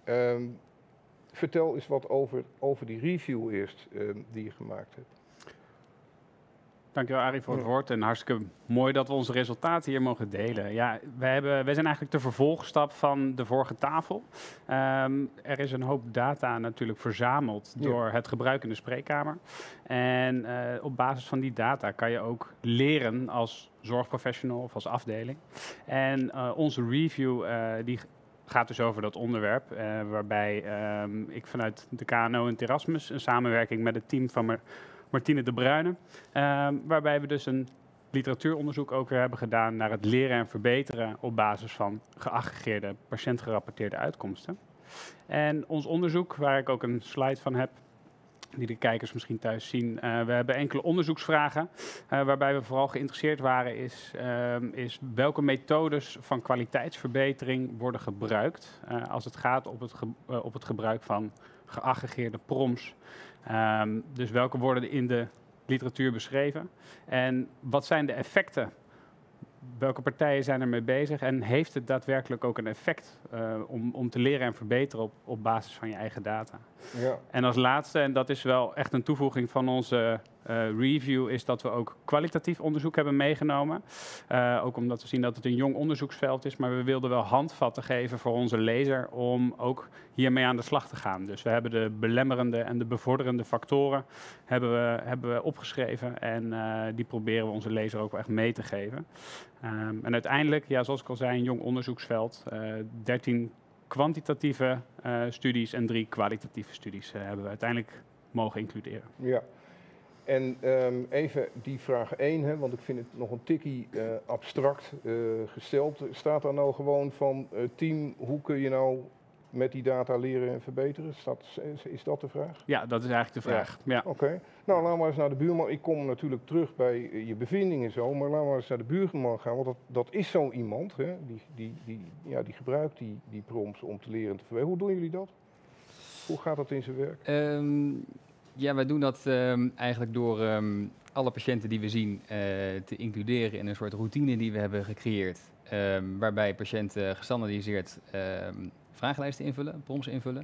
Vertel eens wat over die review eerst die je gemaakt hebt. Dankjewel Arie voor het woord en hartstikke mooi dat we onze resultaten hier mogen delen. Ja, wij zijn eigenlijk de vervolgstap van de vorige tafel. Er is een hoop data natuurlijk verzameld door het gebruik in de spreekkamer. En op basis van die data kan je ook leren als zorgprofessional of als afdeling. En onze review die gaat dus over dat onderwerp, waarbij ik vanuit de KNO en Erasmus een samenwerking met het team van Martine de Bruyne, waarbij we dus een literatuuronderzoek ook weer hebben gedaan naar het leren en verbeteren op basis van geaggregeerde patiëntgerapporteerde uitkomsten. En ons onderzoek, waar ik ook een slide van heb, die de kijkers misschien thuis zien. We hebben enkele onderzoeksvragen waarbij we vooral geïnteresseerd waren is welke methodes van kwaliteitsverbetering worden gebruikt als het gaat op het gebruik van geaggregeerde PROMS. Dus welke worden in de literatuur beschreven en wat zijn de effecten? Welke partijen zijn ermee bezig en heeft het daadwerkelijk ook een effect om te leren en verbeteren op basis van je eigen data? Ja. En als laatste, en dat is wel echt een toevoeging van onze review, is dat we ook kwalitatief onderzoek hebben meegenomen. Ook omdat we zien dat het een jong onderzoeksveld is, maar we wilden wel handvatten geven voor onze lezer om ook hiermee aan de slag te gaan. Dus we hebben de belemmerende en de bevorderende factoren hebben we opgeschreven en die proberen we onze lezer ook wel echt mee te geven. En uiteindelijk, ja, zoals ik al zei, een jong onderzoeksveld, 13 kwantitatieve studies en 3 kwalitatieve studies hebben we uiteindelijk mogen includeren. Ja, en even die vraag 1, hè, want ik vind het nog een tikkie abstract gesteld. Staat daar nou gewoon van team, hoe kun je nou met die data leren en verbeteren? Is dat de vraag? Ja, dat is eigenlijk de vraag. Ja. Oké. Nou, laten we eens naar de buurman. Ik kom natuurlijk terug bij je bevindingen zo, maar laten we eens naar de buurman gaan. Want dat is zo iemand, hè, die gebruikt die PROMS om te leren en te verbeteren. Hoe doen jullie dat? Hoe gaat dat in zijn werk? Ja, wij doen dat eigenlijk door alle patiënten die we zien te includeren in een soort routine die we hebben gecreëerd. Waarbij patiënten gestandaardiseerd vragenlijsten invullen, PROMS invullen.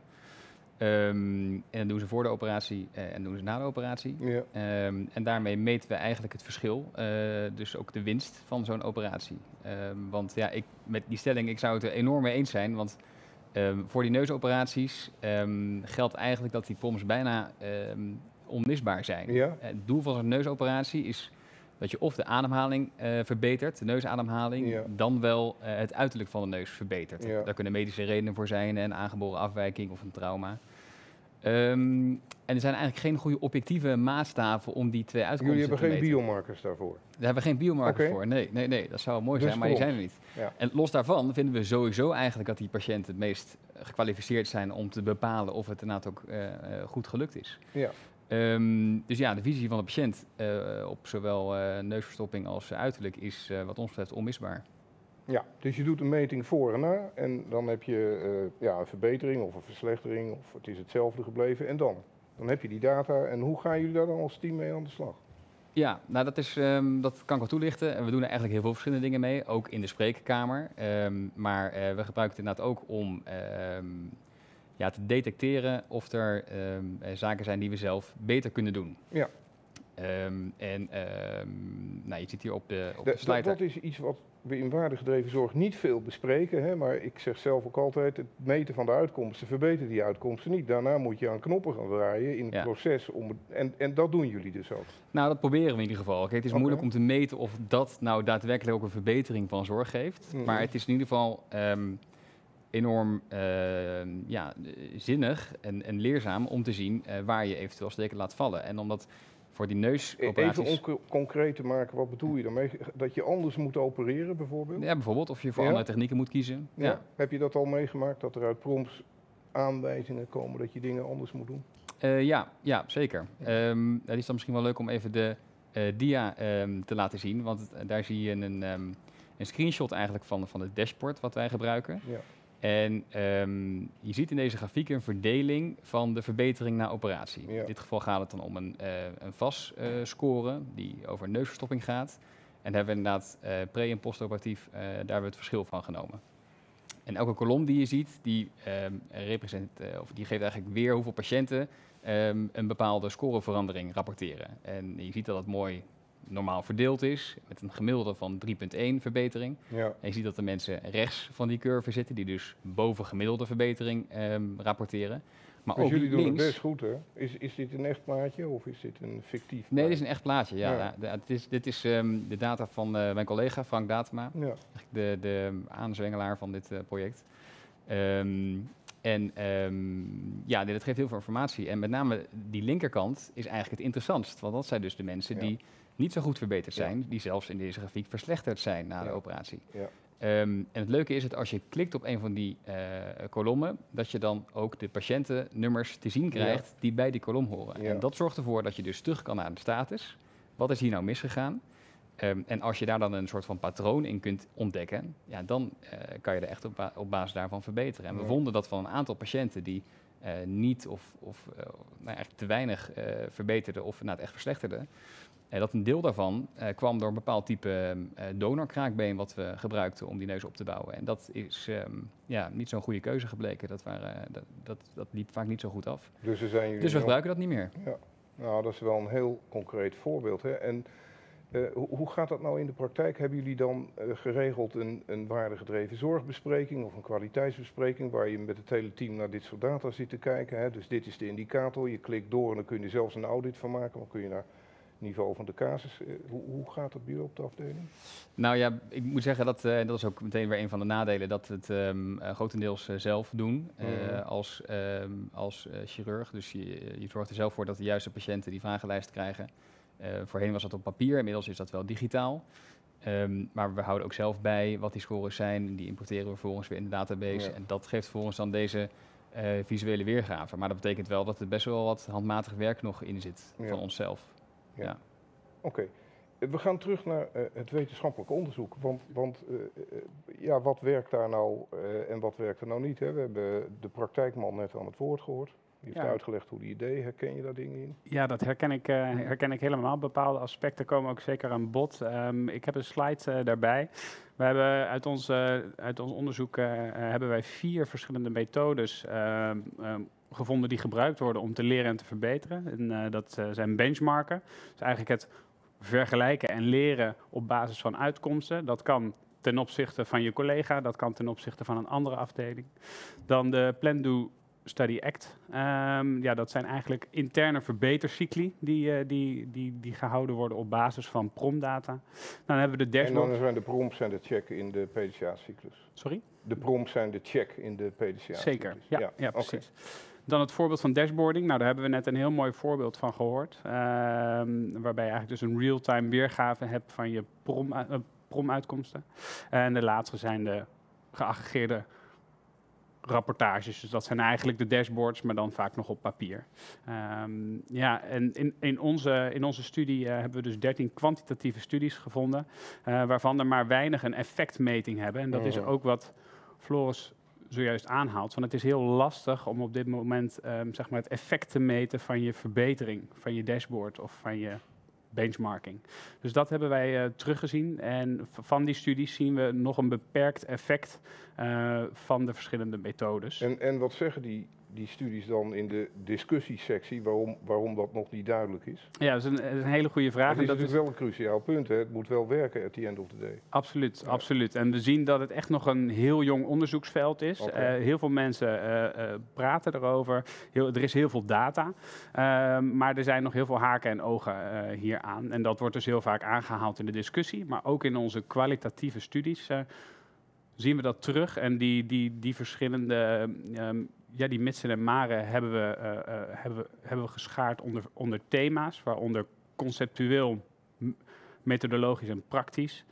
En dat doen ze voor de operatie en doen ze na de operatie. Ja. En daarmee meten we eigenlijk het verschil, dus ook de winst van zo'n operatie. Want ja, met die stelling, ik zou het er enorm mee eens zijn, want voor die neusoperaties geldt eigenlijk dat die PROMS bijna onmisbaar zijn. Ja. Het doel van een neusoperatie is dat je of de ademhaling verbetert, de neusademhaling, dan wel het uiterlijk van de neus verbetert. Ja. Daar kunnen medische redenen voor zijn, een aangeboren afwijking of een trauma. En er zijn eigenlijk geen goede objectieve maatstaven om die twee uitkomsten te meten. Jullie hebben geen biomarkers daarvoor? Daar hebben we geen biomarkers voor, nee. Dat zou mooi zijn, maar die zijn er niet. Ja. En los daarvan vinden we sowieso eigenlijk dat die patiënten het meest gekwalificeerd zijn om te bepalen of het inderdaad ook goed gelukt is. Ja. Dus ja, de visie van de patiënt op zowel neusverstopping als uiterlijk is wat ons betreft onmisbaar. Ja, dus je doet een meting voor en na en dan heb je een verbetering of een verslechtering of het is hetzelfde gebleven en dan heb je die data en hoe gaan jullie daar dan als team mee aan de slag? Ja, nou dat kan ik wel toelichten. We doen er eigenlijk heel veel verschillende dingen mee, ook in de spreekkamer. Maar we gebruiken het inderdaad ook om te detecteren of er zaken zijn die we zelf beter kunnen doen. Ja. Je ziet hier op de slide. Dat is iets wat we in waardegedreven zorg niet veel bespreken, hè, maar ik zeg zelf ook altijd, het meten van de uitkomsten verbetert die uitkomsten niet. Daarna moet je aan knoppen gaan draaien in het proces. En dat doen jullie dus ook? Nou, dat proberen we in ieder geval. Kijk, het is moeilijk om te meten of dat nou daadwerkelijk ook een verbetering van zorg geeft. Mm-hmm. Maar het is in ieder geval enorm zinnig en leerzaam om te zien waar je eventueel steken laat vallen. En omdat voor die neusoperaties. Even concreet te maken, wat bedoel je daarmee? Dat je anders moet opereren bijvoorbeeld? Ja, bijvoorbeeld. Of je voor andere technieken moet kiezen. Ja. Heb je dat al meegemaakt, dat er uit PROMS aanwijzingen komen dat je dingen anders moet doen? Ja, zeker. Het is dan misschien wel leuk om even de dia te laten zien. Want daar zie je een screenshot eigenlijk van het dashboard wat wij gebruiken. Ja. En je ziet in deze grafiek een verdeling van de verbetering na operatie. Ja. In dit geval gaat het dan om een VAS-score die over neusverstopping gaat. En daar hebben we inderdaad pre- en postoperatief daar hebben we het verschil van genomen. En elke kolom die je ziet, die geeft eigenlijk weer hoeveel patiënten een bepaalde scoreverandering rapporteren. En je ziet dat het mooi normaal verdeeld is, met een gemiddelde van 3,1 verbetering. Ja. En je ziet dat de mensen rechts van die curve zitten, die dus boven gemiddelde verbetering rapporteren. Maar dus ook jullie doen links, het best goed, hè? Is dit een echt plaatje of is dit een fictief plaatje? Nee, dit is een echt plaatje, ja. Dit is de data van mijn collega Frank Datema, de aanzwengelaar van dit project. Dit geeft heel veel informatie. En met name die linkerkant is eigenlijk het interessantst. Want dat zijn dus de mensen die niet zo goed verbeterd zijn, die zelfs in deze grafiek verslechterd zijn na de operatie. Ja. En het leuke is dat als je klikt op een van die kolommen, dat je dan ook de patiëntennummers te zien krijgt die bij die kolom horen. Ja. En dat zorgt ervoor dat je dus terug kan naar de status. Wat is hier nou misgegaan? En als je daar dan een soort van patroon in kunt ontdekken, dan kan je er echt op basis daarvan verbeteren. En we vonden dat van een aantal patiënten die niet eigenlijk te weinig verbeterden of echt verslechterden, dat een deel daarvan kwam door een bepaald type donorkraakbeen wat we gebruikten om die neus op te bouwen. En dat is niet zo'n goede keuze gebleken. Dat liep vaak niet zo goed af. Dus we gebruiken dat niet meer. Ja. Nou, dat is wel een heel concreet voorbeeld, hè? En hoe gaat dat nou in de praktijk? Hebben jullie dan geregeld een waardegedreven zorgbespreking of een kwaliteitsbespreking waar je met het hele team naar dit soort data zit te kijken? Hè? Dus dit is de indicator, je klikt door en dan kun je zelfs een audit van maken. Dan kun je naar niveau van de casus. Hoe gaat dat bij jullie op de afdeling? Nou ja, ik moet zeggen dat is ook meteen weer een van de nadelen, dat we het grotendeels zelf doen als chirurg. Dus je zorgt er zelf voor dat de juiste patiënten die vragenlijst krijgen. Voorheen was dat op papier, inmiddels is dat wel digitaal. Maar we houden ook zelf bij wat die scores zijn. Die importeren we vervolgens weer in de database. Ja. En dat geeft vervolgens dan deze visuele weergave. Maar dat betekent wel dat er best wel wat handmatig werk nog in zit van onszelf. Ja. Oké. We gaan terug naar het wetenschappelijk onderzoek. Want wat werkt daar nou en wat werkt er nou niet? Hè? We hebben de praktijkman net aan het woord gehoord. Die heeft uitgelegd hoe die idee, herken je daar dingen in? Ja, dat herken ik helemaal. Bepaalde aspecten komen ook zeker aan bod. Ik heb een slide daarbij. We hebben uit ons onderzoek hebben wij 4 verschillende methodes gevonden die gebruikt worden om te leren en te verbeteren. En dat zijn benchmarken. Dus eigenlijk het vergelijken en leren op basis van uitkomsten. Dat kan ten opzichte van je collega, dat kan ten opzichte van een andere afdeling. Dan de Plan, Do, Study, Act. Dat zijn eigenlijk interne verbetercycli die gehouden worden op basis van PROM-data. Dan hebben we de dashboard. En dan zijn de PROMs en de check in de PDCA-cyclus. Sorry? De PROMs zijn de check in de PDCA-cyclus. Zeker, ja, precies. Okay. Dan het voorbeeld van dashboarding. Nou, daar hebben we net een heel mooi voorbeeld van gehoord. Waarbij je eigenlijk dus een real-time weergave hebt van je PROM-uitkomsten. En de laatste zijn de geaggregeerde rapportages. Dus dat zijn eigenlijk de dashboards, maar dan vaak nog op papier. En in onze studie hebben we dus 13 kwantitatieve studies gevonden, waarvan er maar weinig een effectmeting hebben. En dat is ook wat Floris zojuist aanhaalt. Want het is heel lastig om op dit moment het effect te meten van je verbetering, van je dashboard of van je benchmarking. Dus dat hebben wij teruggezien. En van die studies zien we nog een beperkt effect van de verschillende methodes. En wat zeggen die studies dan in de discussiesectie, waarom dat nog niet duidelijk is? Ja, dat is een hele goede vraag. Het is natuurlijk wel een cruciaal punt, hè? Het moet wel werken at the end of the day. Absoluut, absoluut. En we zien dat het echt nog een heel jong onderzoeksveld is. Okay. Heel veel mensen praten erover. Er is heel veel data. Maar er zijn nog heel veel haken en ogen hieraan. En dat wordt dus heel vaak aangehaald in de discussie. Maar ook in onze kwalitatieve studies zien we dat terug. En die verschillende die mitsen en maren hebben we geschaard onder thema's, waaronder conceptueel, methodologisch en praktisch.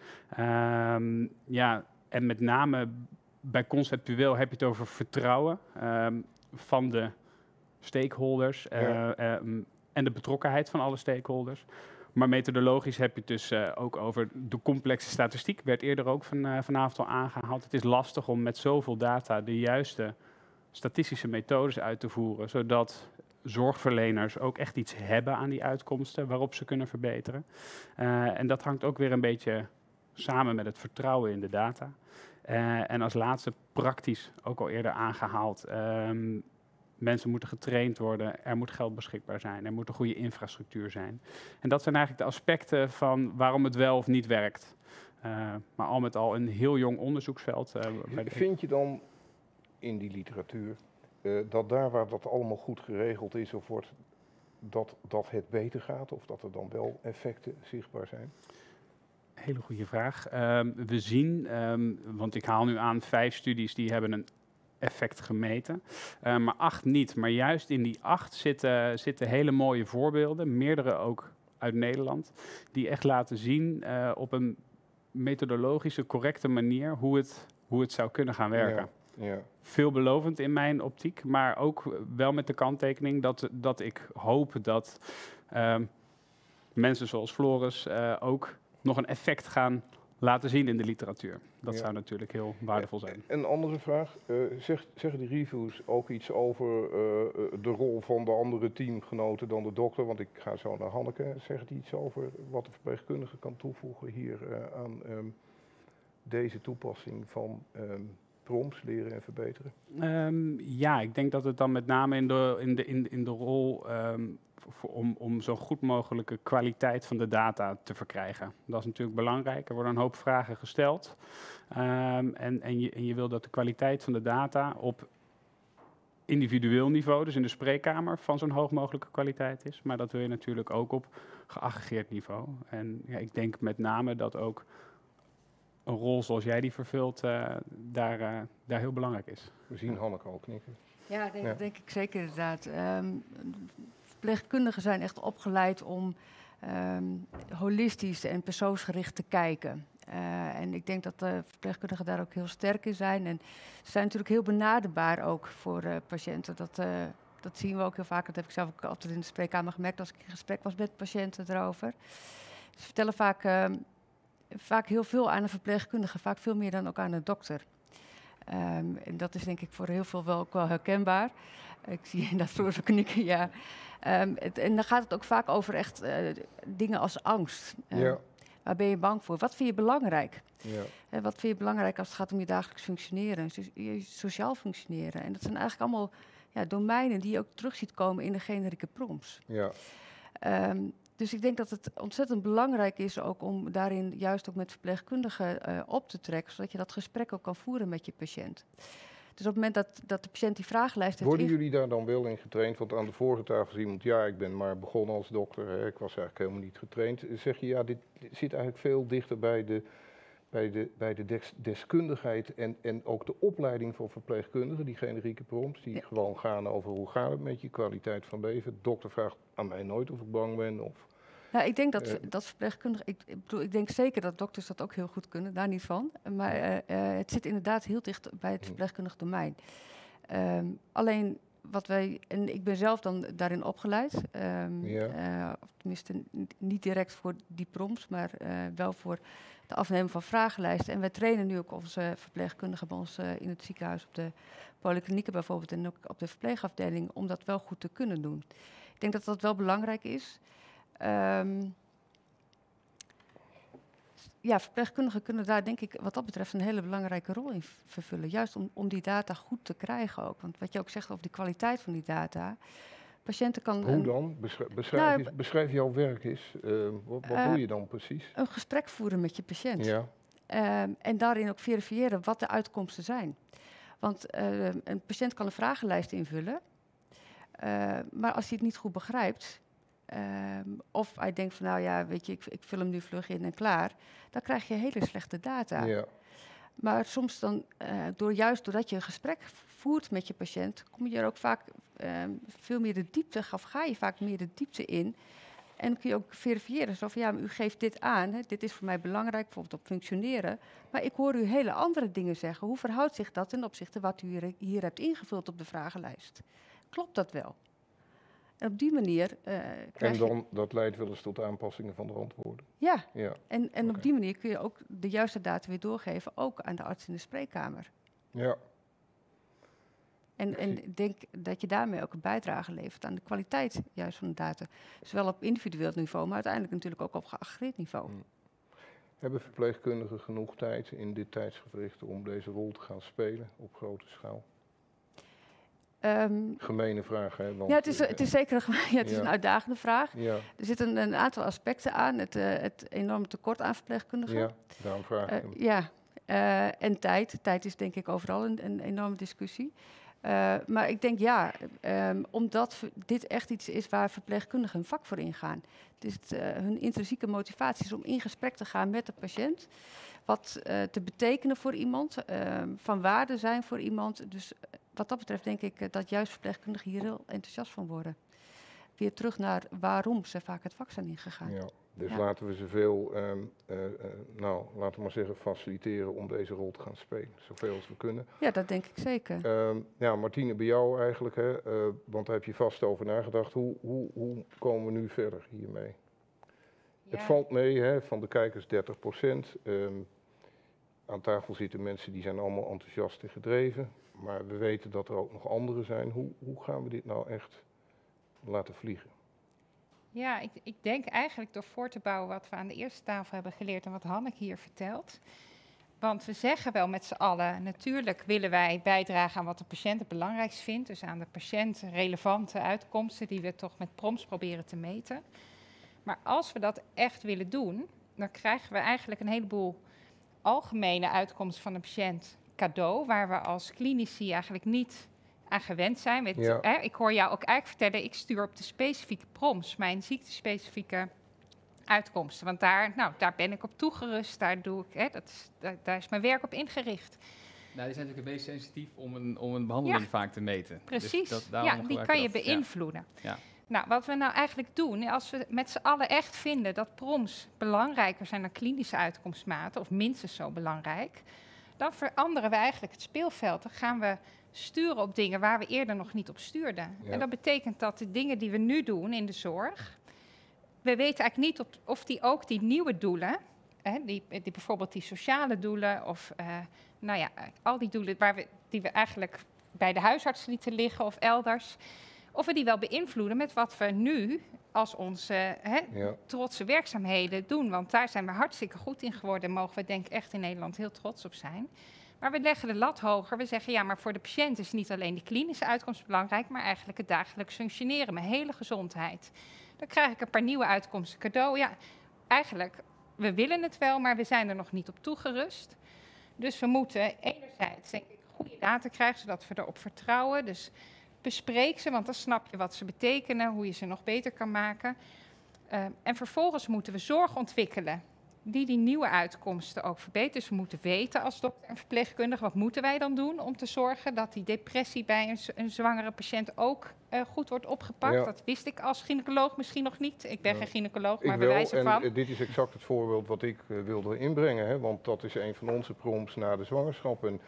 En met name bij conceptueel heb je het over vertrouwen van de stakeholders en de betrokkenheid van alle stakeholders. Maar methodologisch heb je het dus ook over de complexe statistiek. Werd eerder ook vanavond al aangehaald. Het is lastig om met zoveel data de juiste statistische methodes uit te voeren, zodat zorgverleners ook echt iets hebben aan die uitkomsten waarop ze kunnen verbeteren. En dat hangt ook weer een beetje samen met het vertrouwen in de data. En als laatste praktisch, ook al eerder aangehaald, mensen moeten getraind worden, er moet geld beschikbaar zijn, er moet een goede infrastructuur zijn. En dat zijn eigenlijk de aspecten van waarom het wel of niet werkt. Maar al met al een heel jong onderzoeksveld. Vind je dan in die literatuur dat daar waar dat allemaal goed geregeld is of wordt, dat het beter gaat of dat er dan wel effecten zichtbaar zijn? Hele goede vraag. We zien, want ik haal nu aan 5 studies die hebben een effect gemeten, maar 8 niet. Maar juist in die 8 zitten hele mooie voorbeelden, meerdere ook uit Nederland, die echt laten zien op een methodologische, correcte manier hoe het zou kunnen gaan werken. Ja. Veelbelovend in mijn optiek, maar ook wel met de kanttekening dat ik hoop dat mensen zoals Floris ook nog een effect gaan laten zien in de literatuur. Dat zou natuurlijk heel waardevol zijn. Een andere vraag. Zeggen die reviews ook iets over de rol van de andere teamgenoten dan de dokter? Want ik ga zo naar Hanneke. Zegt die iets over wat de verpleegkundige kan toevoegen hier aan deze toepassing van PROMS, leren en verbeteren? Ja, ik denk dat het dan met name in de rol om zo goed mogelijke kwaliteit van de data te verkrijgen. Dat is natuurlijk belangrijk. Er worden een hoop vragen gesteld. En je wil dat de kwaliteit van de data op individueel niveau, dus in de spreekkamer, van zo'n hoog mogelijke kwaliteit is. Maar dat wil je natuurlijk ook op geaggregeerd niveau. En ja, ik denk met name dat ook een rol zoals jij die vervult, daar heel belangrijk is. We zien Hanneke al knikken. Ja, dat denk ik zeker inderdaad. Verpleegkundigen zijn echt opgeleid om holistisch en persoonsgericht te kijken. En ik denk dat de verpleegkundigen daar ook heel sterk in zijn. En ze zijn natuurlijk heel benaderbaar ook voor patiënten. Dat zien we ook heel vaak. Dat heb ik zelf ook altijd in de spreekkamer gemerkt als ik in gesprek was met patiënten erover. Ze vertellen vaak heel veel aan een verpleegkundige, vaak veel meer dan ook aan een dokter. En dat is denk ik voor heel veel ook wel herkenbaar. Ik zie in dat soort knikken, ja. En dan gaat het ook vaak over echt dingen als angst. Waar ben je bang voor? Wat vind je belangrijk? Ja. Wat vind je belangrijk als het gaat om je dagelijks functioneren, je sociaal functioneren? En dat zijn eigenlijk allemaal domeinen die je ook terug ziet komen in de generieke PROMS. Ja. Dus ik denk dat het ontzettend belangrijk is ook om daarin juist ook met verpleegkundigen op te trekken, zodat je dat gesprek ook kan voeren met je patiënt. Dus op het moment dat de patiënt die vragenlijst heeft... Worden jullie daar dan wel in getraind? Want aan de vorige tafel is iemand, ik ben maar begonnen als dokter, hè, ik was eigenlijk helemaal niet getraind. Zeg je, dit zit eigenlijk veel dichter bij de deskundigheid en ook de opleiding van verpleegkundigen, die generieke PROMS, die gewoon gaan over hoe gaat het met je, kwaliteit van leven. De dokter vraagt aan mij nooit of ik bang ben. Nou, ik denk dat verpleegkundigen, ik denk zeker dat dokters dat ook heel goed kunnen, daar niet van. Maar het zit inderdaad heel dicht bij het verpleegkundig domein. Alleen en ik ben zelf dan daarin opgeleid. Tenminste, niet direct voor die PROMS, maar wel voor de afnemen van vragenlijsten. En wij trainen nu ook onze verpleegkundigen bij ons in het ziekenhuis, op de polyklinieken bijvoorbeeld, en ook op de verpleegafdeling, om dat wel goed te kunnen doen. Ik denk dat dat wel belangrijk is. Verpleegkundigen kunnen daar denk ik wat dat betreft een hele belangrijke rol in vervullen. Juist om die data goed te krijgen ook. Want wat je ook zegt over die kwaliteit van die data. Patiënten kan... Hoe dan? Beschrijf jouw werk eens. Wat doe je dan precies? Een gesprek voeren met je patiënt. Ja. En daarin ook verifiëren wat de uitkomsten zijn. Want een patiënt kan een vragenlijst invullen. Maar als hij het niet goed begrijpt... of hij denkt van, weet je, ik vul hem nu vlug in en klaar. Dan krijg je hele slechte data. Ja. Maar soms dan, doordat je een gesprek voert met je patiënt, kom je er ook vaak veel meer de diepte, of ga je vaak meer de diepte in. En dan kun je ook verifiëren. Zo van, ja, maar u geeft dit aan. Hè, dit is voor mij belangrijk, bijvoorbeeld op functioneren. Maar ik hoor u hele andere dingen zeggen. Hoe verhoudt zich dat ten opzichte wat u hier hebt ingevuld op de vragenlijst? Klopt dat wel? En op die manier en dan, dat leidt wel eens tot aanpassingen van de antwoorden. Ja, en op die manier kun je ook de juiste data weer doorgeven, ook aan de arts in de spreekkamer. Ja. En ik denk dat je daarmee ook een bijdrage levert aan de kwaliteit juist van de data. Zowel op individueel niveau, maar uiteindelijk natuurlijk ook op geaggregeerd niveau. Hebben verpleegkundigen genoeg tijd in dit tijdsgevricht om deze rol te gaan spelen op grote schaal? Gemene vraag, hè? Want, ja, het is zeker het is een uitdagende vraag. Ja. Er zitten een aantal aspecten aan. Het enorme tekort aan verpleegkundigen. Ja, daarom vraag ik hem. En tijd. Tijd is denk ik overal een enorme discussie. Maar ik denk omdat dit echt iets is waar verpleegkundigen hun vak voor ingaan. Dus hun intrinsieke motivatie is om in gesprek te gaan met de patiënt. Wat te betekenen voor iemand, van waarde zijn voor iemand. Dus wat dat betreft denk ik dat juist verpleegkundigen hier heel enthousiast van worden. Weer terug naar waarom ze vaak het vak zijn ingegaan. Ja, dus laten we zoveel, laten we maar zeggen, faciliteren om deze rol te gaan spelen. Zoveel als we kunnen. Ja, dat denk ik zeker. Martine, bij jou eigenlijk, hè, want daar heb je vast over nagedacht. Hoe komen we nu verder hiermee? Ja. Het valt mee, hè, van de kijkers 30%. Aan tafel zitten mensen die zijn allemaal enthousiast en gedreven. Maar we weten dat er ook nog anderen zijn. Hoe gaan we dit nou echt laten vliegen? Ja, ik denk eigenlijk door voor te bouwen wat we aan de eerste tafel hebben geleerd en wat Hanneke hier vertelt. Want we zeggen wel met z'n allen, natuurlijk willen wij bijdragen aan wat de patiënt het belangrijkst vindt. Dus aan de patiënt relevante uitkomsten die we toch met PROMS proberen te meten. Maar als we dat echt willen doen, dan krijgen we eigenlijk een heleboel algemene uitkomsten van de patiënt cadeau, waar we als klinici eigenlijk niet aan gewend zijn. Ik hoor jou ook eigenlijk vertellen, ik stuur op de specifieke PROMS, mijn ziektespecifieke uitkomsten. Want daar ben ik op toegerust, daar is mijn werk op ingericht. Nou, die zijn natuurlijk het meest sensitief om een behandeling vaak te meten. Precies, dus die kan je beïnvloeden. Ja. Nou, wat we nou eigenlijk doen, als we met z'n allen echt vinden dat PROMS belangrijker zijn dan klinische uitkomstmaten, of minstens zo belangrijk, dan veranderen we eigenlijk het speelveld. Dan gaan we sturen op dingen waar we eerder nog niet op stuurden. Ja. En dat betekent dat de dingen die we nu doen in de zorg, we weten eigenlijk niet of die ook die nieuwe doelen, die bijvoorbeeld die sociale doelen, of al die doelen die we eigenlijk bij de huisarts lieten liggen of elders, of we die wel beïnvloeden met wat we nu als onze trotse werkzaamheden doen. Want daar zijn we hartstikke goed in geworden. En mogen we denk ik echt in Nederland heel trots op zijn. Maar we leggen de lat hoger. We zeggen, maar voor de patiënt is niet alleen die klinische uitkomst belangrijk, maar eigenlijk het dagelijks functioneren, mijn hele gezondheid. Dan krijg ik een paar nieuwe uitkomsten cadeau. Ja, eigenlijk, we willen het wel, maar we zijn er nog niet op toegerust. Dus we moeten enerzijds, denk ik, goede data krijgen, zodat we erop vertrouwen. Dus bespreek ze, want dan snap je wat ze betekenen, hoe je ze nog beter kan maken. En vervolgens moeten we zorg ontwikkelen die nieuwe uitkomsten ook verbetert. Dus we moeten weten als dokter en verpleegkundige, wat moeten wij dan doen om te zorgen dat die depressie bij een zwangere patiënt ook goed wordt opgepakt. Ja. Dat wist ik als gynaecoloog misschien nog niet. Ik ben geen gynaecoloog, maar bij wijze van. En dit is exact het voorbeeld wat ik wilde inbrengen, hè, want dat is een van onze PROMS na de zwangerschap. En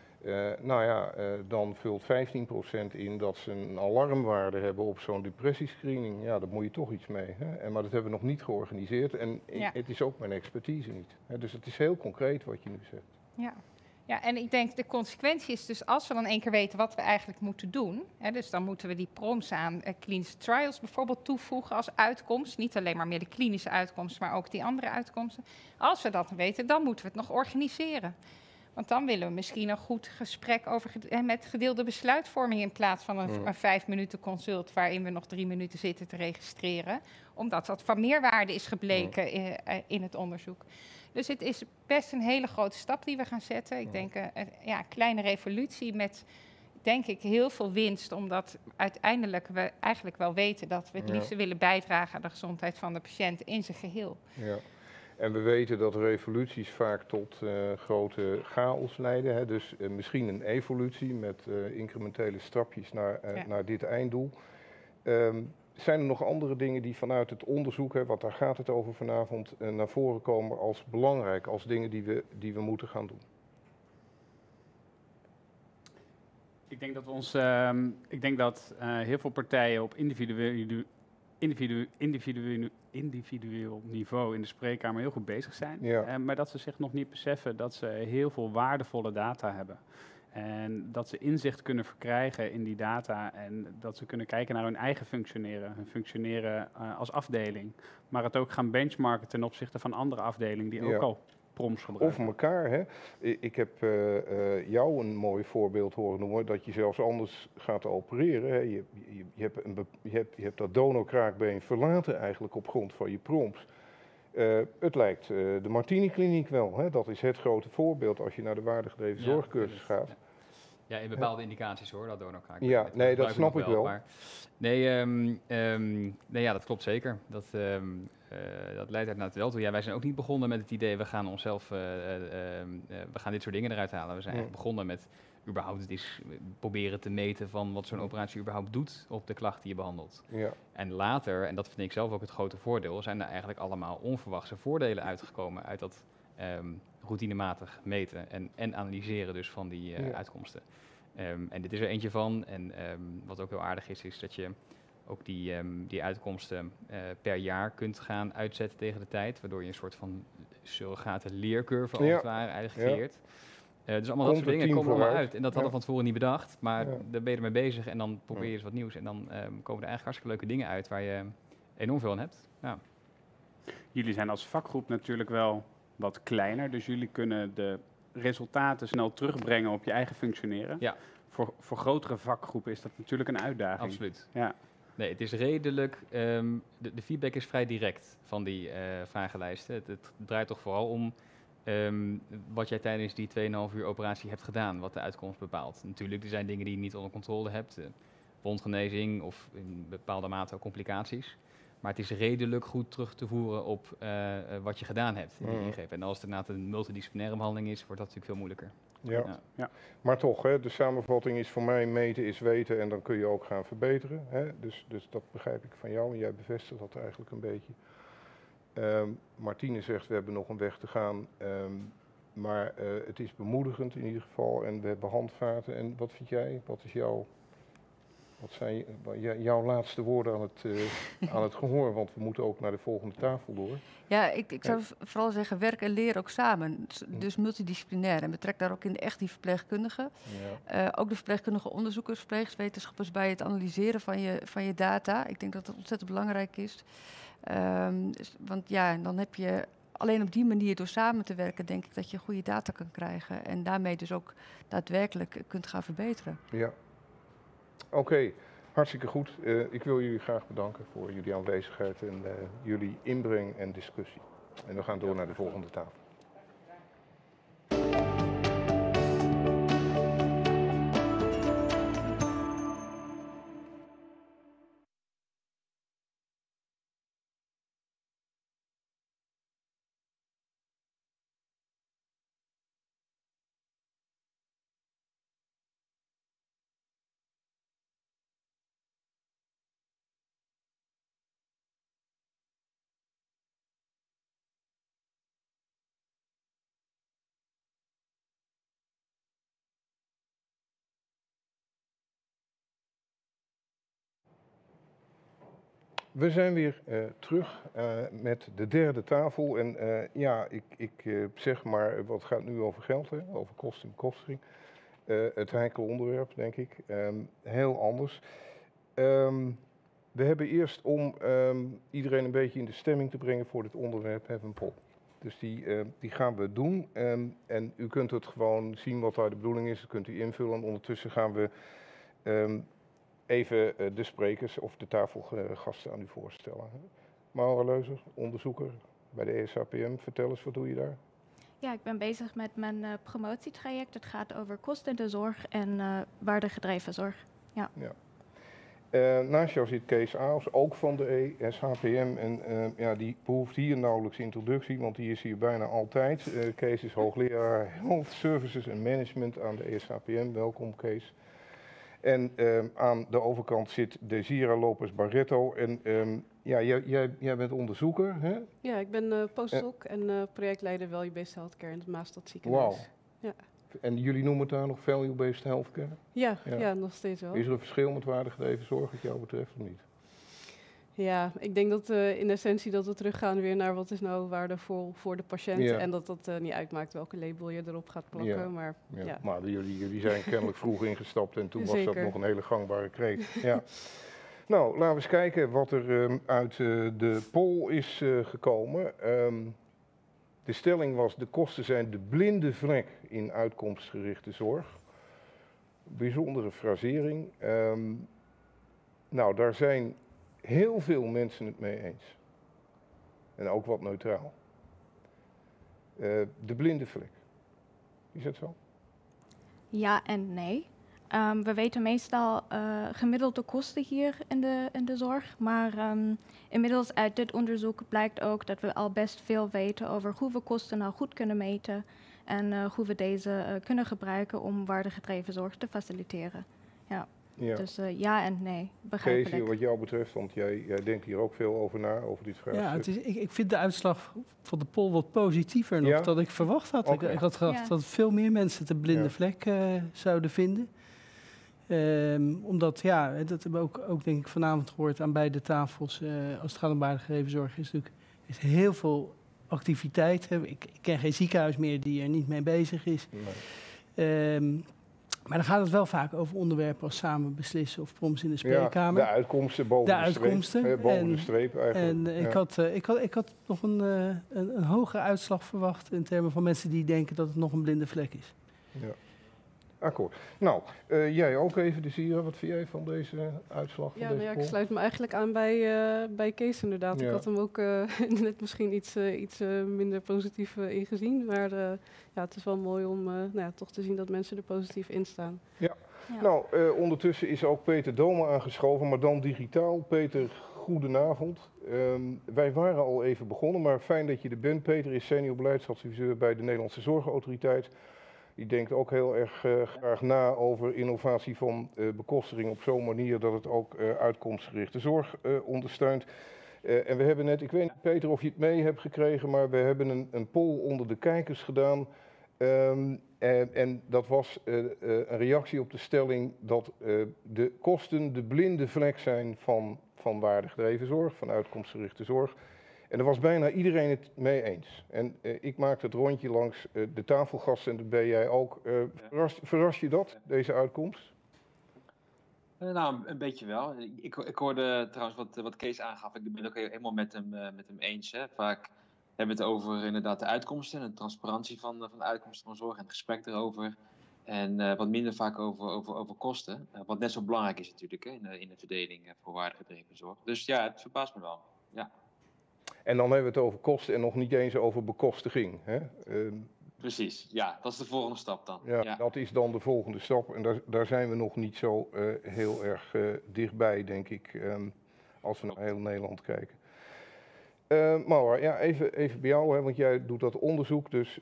dan vult 15% in dat ze een alarmwaarde hebben op zo'n depressiescreening. Ja, daar moet je toch iets mee. Hè? Maar dat hebben we nog niet georganiseerd en het is ook mijn expertise niet. Hè? Dus het is heel concreet wat je nu zegt. Ja, en ik denk de consequentie is dus als we dan één keer weten wat we eigenlijk moeten doen. Dus dan moeten we die PROMS aan klinische trials bijvoorbeeld toevoegen als uitkomst. Niet alleen maar meer de klinische uitkomst, maar ook die andere uitkomsten. Als we dat weten, dan moeten we het nog organiseren. Want dan willen we misschien een goed gesprek met gedeelde besluitvorming in plaats van een 5 minuten consult waarin we nog 3 minuten zitten te registreren. Omdat dat van meerwaarde is gebleken in het onderzoek. Dus het is best een hele grote stap die we gaan zetten. Ik denk een kleine revolutie met, denk ik, heel veel winst. Omdat uiteindelijk we eigenlijk wel weten dat we het liefst willen bijdragen aan de gezondheid van de patiënt in zijn geheel. Ja. En we weten dat revoluties vaak tot grote chaos leiden. Hè? Dus misschien een evolutie met incrementele stapjes naar dit einddoel. Zijn er nog andere dingen die vanuit het onderzoek, want daar gaat het over vanavond, naar voren komen als belangrijk, als dingen die we moeten gaan doen? Ik denk dat heel veel partijen op individueel niveau in de spreekkamer heel goed bezig zijn. Ja. Maar dat ze zich nog niet beseffen dat ze heel veel waardevolle data hebben. En dat ze inzicht kunnen verkrijgen in die data en dat ze kunnen kijken naar hun eigen functioneren als afdeling. Maar het ook gaan benchmarken ten opzichte van andere afdelingen die ook al proms gebruiken. Of elkaar, hè. Ik heb jou een mooi voorbeeld horen noemen, dat je zelfs anders gaat opereren. Hè. Je hebt dat donorkraakbeen verlaten eigenlijk op grond van je proms. Het lijkt de Martini-kliniek wel. Hè? Dat is het grote voorbeeld als je naar de waardegedreven zorgcursus gaat. Ja, in bepaalde indicaties hoor, dat donorkraak. Ja, nee, dat snap ik wel. Maar, ja, dat klopt zeker. Dat leidt inderdaad wel toe. Ja, wij zijn ook niet begonnen met het idee, we gaan onszelf, we gaan dit soort dingen eruit halen. We zijn eigenlijk begonnen met überhaupt het eens proberen te meten van wat zo'n operatie überhaupt doet op de klacht die je behandelt. Ja. En later, en dat vind ik zelf ook het grote voordeel, zijn er eigenlijk allemaal onverwachte voordelen uitgekomen uit dat routinematig meten en analyseren dus van die uitkomsten. En dit is er eentje van. En wat ook heel aardig is dat je ook die uitkomsten per jaar kunt gaan uitzetten tegen de tijd, waardoor je een soort van surrogate leercurve als het ware eigenlijk creëert. Dus allemaal dat soort dingen komen allemaal uit. En dat hadden we van tevoren niet bedacht, maar daar ben je ermee bezig en dan probeer je eens wat nieuws. En dan komen er eigenlijk hartstikke leuke dingen uit waar je enorm veel aan hebt. Ja. Jullie zijn als vakgroep natuurlijk wel wat kleiner, dus jullie kunnen de resultaten snel terugbrengen op je eigen functioneren. Ja. Voor grotere vakgroepen is dat natuurlijk een uitdaging. Absoluut. Ja. Nee, het is redelijk, de feedback is vrij direct van die vragenlijsten. Het draait toch vooral om wat jij tijdens die 2,5 uur operatie hebt gedaan, wat de uitkomst bepaalt. Natuurlijk, er zijn dingen die je niet onder controle hebt, wondgenezing of in bepaalde mate ook complicaties. Maar het is redelijk goed terug te voeren op wat je gedaan hebt in die ingreep. En als het inderdaad een multidisciplinaire behandeling is, wordt dat natuurlijk veel moeilijker. Ja. Maar toch, hè, de samenvatting is voor mij meten is weten en dan kun je ook gaan verbeteren. Hè? Dus dat begrijp ik van jou en jij bevestigt dat eigenlijk een beetje. Martine zegt we hebben nog een weg te gaan, maar het is bemoedigend in ieder geval en we hebben handvaten. En wat vind jij? Wat zijn jouw laatste woorden aan het gehoor? Want we moeten ook naar de volgende tafel door. Ja, ik zou vooral zeggen, werk en leer ook samen. Dus multidisciplinair. En betrek daar ook in echt die verpleegkundigen. Ja. Ook de verpleegkundige onderzoekers, verpleegwetenschappers bij het analyseren van je data. Ik denk dat dat ontzettend belangrijk is. Want ja, dan heb je alleen op die manier, door samen te werken, denk ik dat je goede data kan krijgen. En daarmee dus ook daadwerkelijk kunt gaan verbeteren. Ja. Oké, hartstikke goed. Ik wil jullie graag bedanken voor jullie aanwezigheid en jullie inbreng en discussie. En we gaan door naar de volgende tafel. We zijn weer terug met de derde tafel. En ik zeg maar, wat gaat nu over geld, hè? Over kosten en bekostiging. Het heikel onderwerp, denk ik. Heel anders. We hebben eerst om iedereen een beetje in de stemming te brengen voor dit onderwerp, hebben een poll. Dus die gaan we doen. En u kunt het gewoon zien wat daar de bedoeling is. Dat kunt u invullen. En ondertussen gaan we even de sprekers of de tafelgasten aan u voorstellen. Maura Leuzer, onderzoeker bij de ESHPM. Vertel eens, wat doe je daar? Ja, ik ben bezig met mijn promotietraject. Het gaat over kosten in de zorg en waardegedreven zorg. Ja. Naast jou zit Kees Aals, ook van de ESHPM. En die behoeft hier nauwelijks introductie, want die is hier bijna altijd. Kees is hoogleraar Health Services en Management aan de ESHPM. Welkom, Kees. En aan de overkant zit Desira Lopez Barreto. En jij bent onderzoeker, hè? Ja, ik ben postdoc en projectleider Value-Based Healthcare in het Maastad ziekenhuis. Wauw. Ja. En jullie noemen het daar nog Value-Based Healthcare? Ja, nog steeds wel. Is er een verschil met waardegedreven zorg wat jou betreft of niet? Ja, ik denk dat in essentie dat we teruggaan weer naar wat is nou waardevol voor de patiënt. Ja. En dat dat niet uitmaakt welke label je erop gaat plakken. Ja. Maar jullie zijn kennelijk vroeg ingestapt en toen was dat nog een hele gangbare kreet. Ja. Nou, laten we eens kijken wat er uit de poll is gekomen. De stelling was: de kosten zijn de blinde vlek in uitkomstgerichte zorg. Bijzondere frasering. Nou, daar zijn heel veel mensen het mee eens. En ook wat neutraal. De blinde vlek. Is dat zo? Ja en nee. We weten meestal gemiddelde kosten hier in de zorg. Maar inmiddels uit dit onderzoek blijkt ook dat we al best veel weten over hoe we kosten nou goed kunnen meten. En hoe we deze kunnen gebruiken om waardegedreven zorg te faciliteren. Ja. Ja. Dus ja en nee, begrijpelijk. Kees, wat jou betreft, want jij denkt hier ook veel over na, over dit vraagstuk. Ja, ik vind de uitslag van de poll wat positiever nog dan ik verwacht had. Okay. Ik had gedacht dat veel meer mensen de blinde vlek zouden vinden. Omdat, dat hebben we ook denk ik vanavond gehoord aan beide tafels. Als het gaat om waardegedreven zorg is heel veel activiteit. Ik ken geen ziekenhuis meer die er niet mee bezig is. Nee. Maar dan gaat het wel vaak over onderwerpen als samen beslissen of proms in de spreekkamer. Ja, de uitkomsten boven de streep eigenlijk. En ik had nog een hogere uitslag verwacht in termen van mensen die denken dat het nog een blinde vlek is. Ja. Akkoord. Nou, jij ook even, Desira. Wat vind jij van deze uitslag? Van deze ik sluit me eigenlijk aan bij Kees inderdaad. Ja. Ik had hem ook net misschien iets minder positief ingezien. Maar het is wel mooi om toch te zien dat mensen er positief in staan. Ja. Nou, ondertussen is ook Peter Dome aangeschoven, maar dan digitaal. Peter, goedenavond. Wij waren al even begonnen, maar fijn dat je er bent. Peter is senior beleidsadviseur bij de Nederlandse Zorgautoriteit. Die denkt ook heel erg graag na over innovatie van bekostiging op zo'n manier dat het ook uitkomstgerichte zorg ondersteunt. En we hebben net, ik weet niet Peter of je het mee hebt gekregen, maar we hebben een poll onder de kijkers gedaan. En dat was een reactie op de stelling dat de kosten de blinde vlek zijn van waardegedreven zorg, van uitkomstgerichte zorg. En daar was bijna iedereen het mee eens. En ik maakte het rondje langs de tafelgasten en dat ben jij ook. Verras je dat, deze uitkomst? Nou, een beetje wel. Ik hoorde trouwens wat Kees aangaf. Ik ben ook helemaal met hem eens. Hè. Vaak hebben we het over inderdaad de uitkomsten en de transparantie van de uitkomsten van zorg en het gesprek erover. En wat minder vaak over kosten. Wat net zo belangrijk is natuurlijk in de verdeling voor waardegedreven zorg. Dus ja, het verbaast me wel. Ja. En dan hebben we het over kosten en nog niet eens over bekostiging. Hè? Precies, ja, dat is de volgende stap dan. Ja, dat is dan de volgende stap en daar zijn we nog niet zo heel erg dichtbij, denk ik, als we naar heel Nederland kijken. Maura, even bij jou, hè, want jij doet dat onderzoek, dus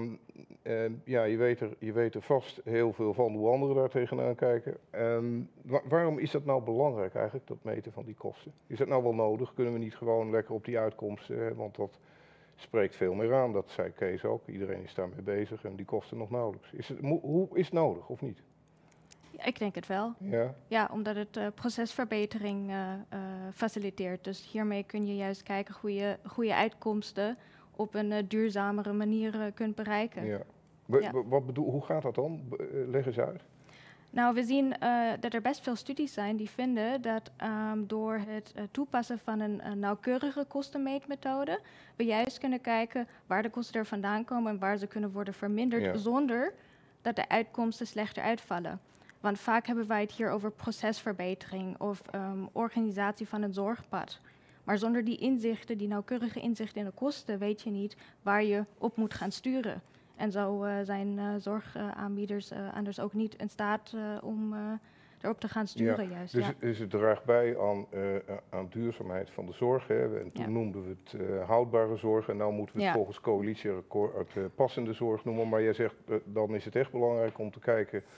je weet er vast heel veel van hoe anderen daar tegenaan kijken. Waarom is dat nou belangrijk eigenlijk, dat meten van die kosten? Is dat nou wel nodig? Kunnen we niet gewoon lekker op die uitkomsten, want dat spreekt veel meer aan, dat zei Kees ook. Iedereen is daarmee bezig en die kosten nog nauwelijks. Hoe is het nodig of niet? Ja, ik denk het wel. Ja, omdat het procesverbetering faciliteert. Dus hiermee kun je juist kijken hoe je uitkomsten op een duurzamere manier kunt bereiken. Ja. Hoe gaat dat dan? Leg eens uit. Nou, we zien dat er best veel studies zijn die vinden dat door het toepassen van een nauwkeurige kostenmeetmethode we juist kunnen kijken waar de kosten er vandaan komen en waar ze kunnen worden verminderd zonder dat de uitkomsten slechter uitvallen. Want vaak hebben wij het hier over procesverbetering of organisatie van een zorgpad. Maar zonder die inzichten, die nauwkeurige inzichten in de kosten, weet je niet waar je op moet gaan sturen. En zo zijn zorgaanbieders anders ook niet in staat om erop te gaan sturen. Juist. Dus het draagt bij aan duurzaamheid van de zorg. Hè. En toen noemden we het houdbare zorg. En nu moeten we het volgens coalitieakkoord passende zorg noemen. Maar jij zegt, dan is het echt belangrijk om te kijken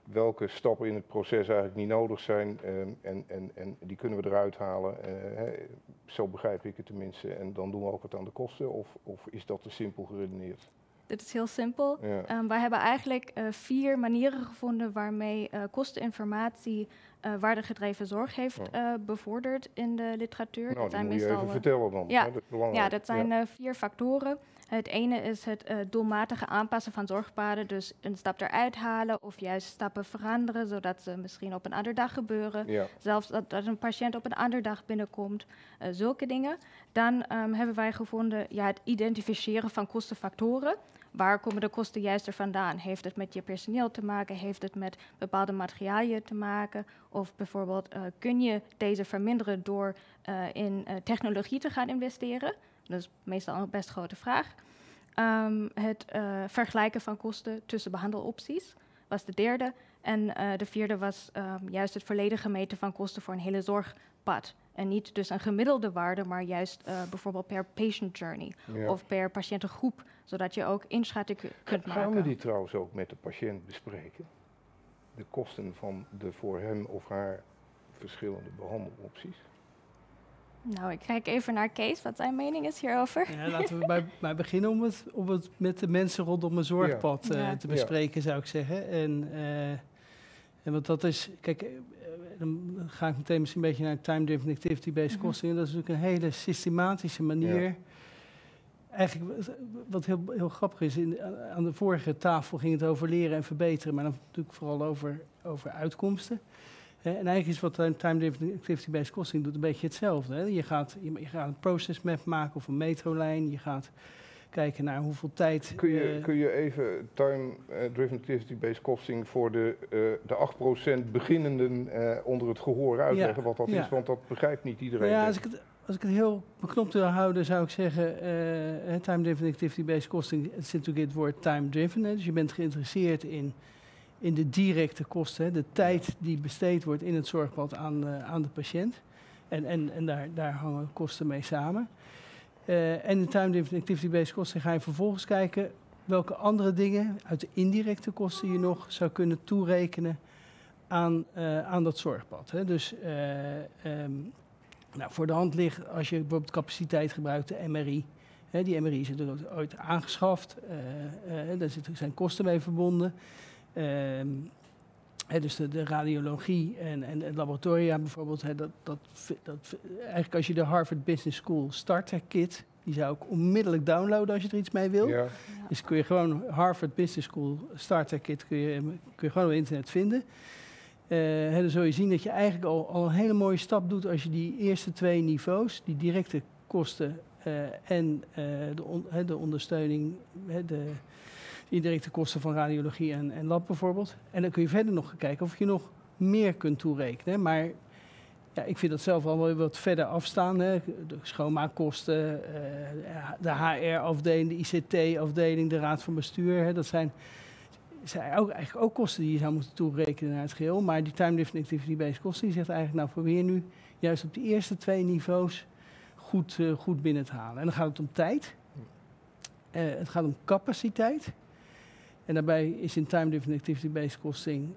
welke stappen in het proces eigenlijk niet nodig zijn en die kunnen we eruit halen. Zo begrijp ik het tenminste. En dan doen we ook wat aan de kosten of is dat te simpel geredeneerd? Dit is heel simpel. Ja. Wij hebben eigenlijk 4 manieren gevonden waarmee kosteninformatie waardegedreven zorg heeft bevorderd in de literatuur. Nou, dat zijn moet je even vertellen dan. Ja, dat is belangrijk. dat zijn 4 factoren. Het ene is het doelmatige aanpassen van zorgpaden, dus een stap eruit halen of juist stappen veranderen, zodat ze misschien op een andere dag gebeuren. Ja. Zelfs dat een patiënt op een andere dag binnenkomt, zulke dingen. Dan hebben wij gevonden het identificeren van kostenfactoren. Waar komen de kosten juist er vandaan? Heeft het met je personeel te maken? Heeft het met bepaalde materialen te maken? Of bijvoorbeeld kun je deze verminderen door in technologie te gaan investeren? Dat is meestal een best grote vraag. Het vergelijken van kosten tussen behandelopties was de derde. En de vierde was juist het volledige meten van kosten voor een hele zorgpad. En niet dus een gemiddelde waarde, maar juist bijvoorbeeld per patient journey of per patiëntengroep, zodat je ook inschatting kunt maken. Gaan we die trouwens ook met de patiënt bespreken? De kosten van de voor hem of haar verschillende behandelopties? Nou, ik kijk even naar Kees, wat zijn mening is hierover. Ja, laten we bij beginnen om het met de mensen rondom een zorgpad te bespreken, zou ik zeggen. En want dat is, kijk, dan ga ik meteen misschien een beetje naar time-driven activity-based costing. En dat is natuurlijk een hele systematische manier. Ja. Eigenlijk, wat heel grappig is, aan de vorige tafel ging het over leren en verbeteren, maar dan natuurlijk vooral over uitkomsten. En eigenlijk is wat time-driven activity-based costing doet een beetje hetzelfde. Hè. Je gaat een process map maken of een metrolijn. Je gaat kijken naar hoeveel tijd... Kun je even time-driven activity-based costing voor de 8% beginnenden onder het gehoor uitleggen wat dat is? Want dat begrijpt niet iedereen. Ja, als ik het heel beknopt wil houden, zou ik zeggen, time-driven activity-based costing, het zit natuurlijk in het woord time-driven. Dus je bent geïnteresseerd in de directe kosten, de tijd die besteed wordt in het zorgpad aan de patiënt. En daar hangen kosten mee samen. En in time-driven activity-based costing ga je vervolgens kijken welke andere dingen uit de indirecte kosten je nog zou kunnen toerekenen aan dat zorgpad. Hè. Dus voor de hand ligt, als je bijvoorbeeld capaciteit gebruikt, de MRI. Hè, die MRI is natuurlijk ooit aangeschaft, daar zijn kosten mee verbonden. Dus de radiologie en de laboratoria bijvoorbeeld. Eigenlijk als je de Harvard Business School Starter Kit, die zou ik onmiddellijk downloaden als je er iets mee wil. Ja. Dus kun je gewoon Harvard Business School Starter Kit kun je gewoon op internet vinden. Dan zul je zien dat je eigenlijk al een hele mooie stap doet als je die eerste 2 niveaus, die directe kosten en de ondersteuning, de indirecte kosten van radiologie en lab bijvoorbeeld. En dan kun je verder nog kijken of je nog meer kunt toerekenen. Maar ja, ik vind dat zelf al wel wat verder afstaan. Hè. De schoonmaakkosten, de HR-afdeling, de ICT-afdeling, de raad van bestuur. Hè. Dat zijn eigenlijk ook kosten die je zou moeten toerekenen naar het geheel. Maar die time-driven activity-based kosten, die zegt eigenlijk, nou probeer nu juist op de eerste 2 niveaus goed binnen te halen. En dan gaat het om tijd. Het gaat om capaciteit. En daarbij is in time-driven activity-based costing,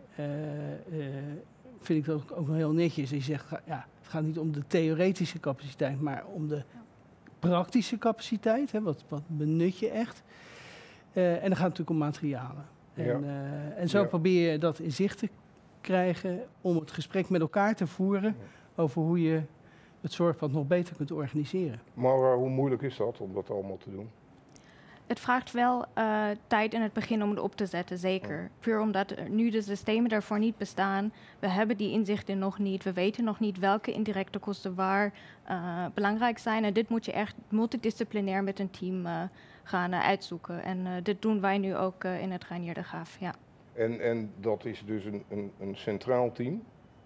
vind ik dat ook nog heel netjes. Je zegt, ja, het gaat niet om de theoretische capaciteit, maar om de praktische capaciteit. Hè, wat benut je echt? En dan gaat het natuurlijk om materialen. En zo probeer je dat in zicht te krijgen om het gesprek met elkaar te voeren over hoe je het zorgpad nog beter kunt organiseren. Maar hoe moeilijk is dat om dat allemaal te doen? Het vraagt wel tijd in het begin om het op te zetten, zeker. Puur omdat nu de systemen daarvoor niet bestaan. We hebben die inzichten nog niet. We weten nog niet welke indirecte kosten waar belangrijk zijn. En dit moet je echt multidisciplinair met een team gaan uitzoeken. En dit doen wij nu ook in het Reinier de Graaf, ja. En dat is dus een centraal team?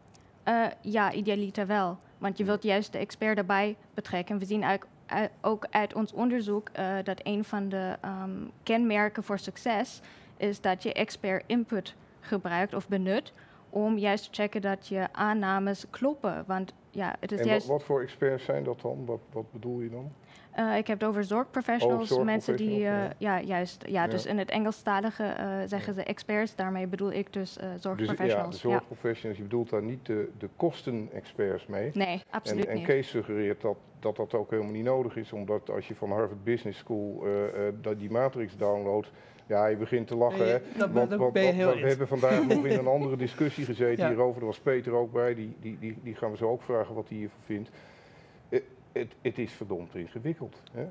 Ja, idealiter wel. Want je wilt juist de expert erbij betrekken. We zien ook uit ons onderzoek dat een van de kenmerken voor succes is dat je expert input gebruikt of benut om juist te checken dat je aannames kloppen. Want ja, het is en juist... wat voor experts zijn dat dan? Wat bedoel je dan? Ik heb het over zorgprofessionals, mensen die, dus in het Engelstalige zeggen ze experts, daarmee bedoel ik dus zorgprofessionals. Dus, de zorgprofessionals, je bedoelt daar niet de kostenexperts mee? Nee, absoluut niet. En Kees suggereert dat ook helemaal niet nodig is, omdat als je van Harvard Business School die matrix downloadt, ja, je begint te lachen, hè? Want we hebben vandaag nog in een andere discussie gezeten hierover, daar was Peter ook bij, die gaan we zo ook vragen wat hij hiervan vindt. Het is verdomd ingewikkeld, hè?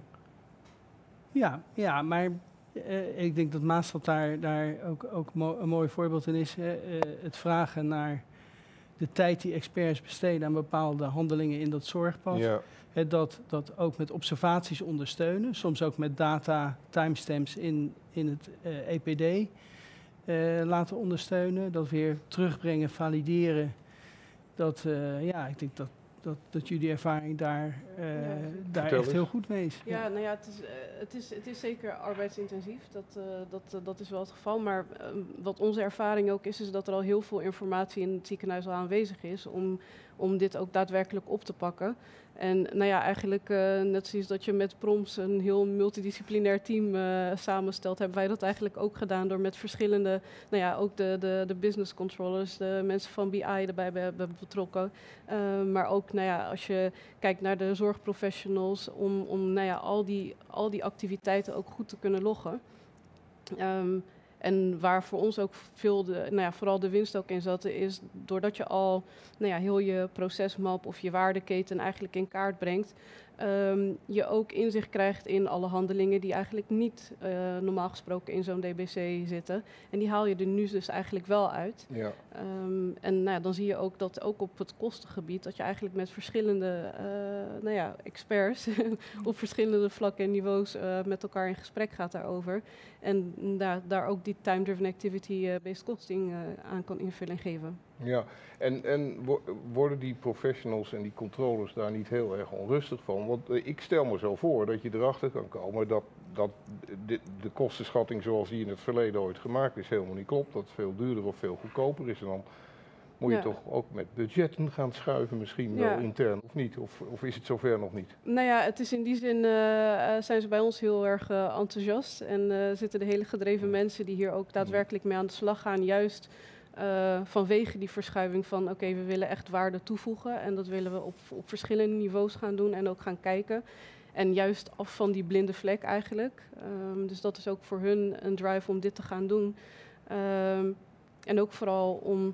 Ja, maar ik denk dat Maastad daar ook een mooi voorbeeld in is. Het vragen naar de tijd die experts besteden aan bepaalde handelingen in dat zorgpad. Ja. Dat ook met observaties ondersteunen, soms ook met data, timestamps in het EPD laten ondersteunen. Dat weer terugbrengen, valideren. Ik denk dat jullie ervaring daar echt heel goed mee is. Ja, nou ja, het is zeker arbeidsintensief. Dat is wel het geval. Maar wat onze ervaring ook is dat er al heel veel informatie in het ziekenhuis al aanwezig is om dit ook daadwerkelijk op te pakken. En nou ja, eigenlijk net zoals dat je met PROMS een heel multidisciplinair team samenstelt, hebben wij dat eigenlijk ook gedaan door met verschillende, ook de business controllers, de mensen van BI erbij hebben betrokken. Maar ook, als je kijkt naar de zorgprofessionals, om al die activiteiten ook goed te kunnen loggen. En waar voor ons ook veel vooral de winst ook in zat, is doordat je al heel je procesmap of je waardeketen eigenlijk in kaart brengt, je ook inzicht krijgt in alle handelingen die eigenlijk niet normaal gesproken in zo'n DBC zitten. En die haal je er nu dus eigenlijk wel uit. Ja. Dan zie je ook dat ook op het kostengebied, dat je eigenlijk met verschillende experts op verschillende vlakken en niveaus met elkaar in gesprek gaat daarover. En daar ook die time-driven activity-based costing aan kan invulling geven. Ja, en worden die professionals en die controllers daar niet heel erg onrustig van? Want ik stel me zo voor dat je erachter kan komen dat de kostenschatting zoals die in het verleden ooit gemaakt is helemaal niet klopt. Dat het veel duurder of veel goedkoper is. En dan moet je toch ook met budgetten gaan schuiven misschien wel intern of niet? Of is het zover nog niet? Nou ja, het is in die zin zijn ze bij ons heel erg enthousiast. En zitten de hele gedreven mensen die hier ook daadwerkelijk mee aan de slag gaan. Juist vanwege die verschuiving van we willen echt waarde toevoegen. En dat willen we op verschillende niveaus gaan doen en ook gaan kijken. En juist af van die blinde vlek eigenlijk. Dus dat is ook voor hun een drive om dit te gaan doen. En ook vooral om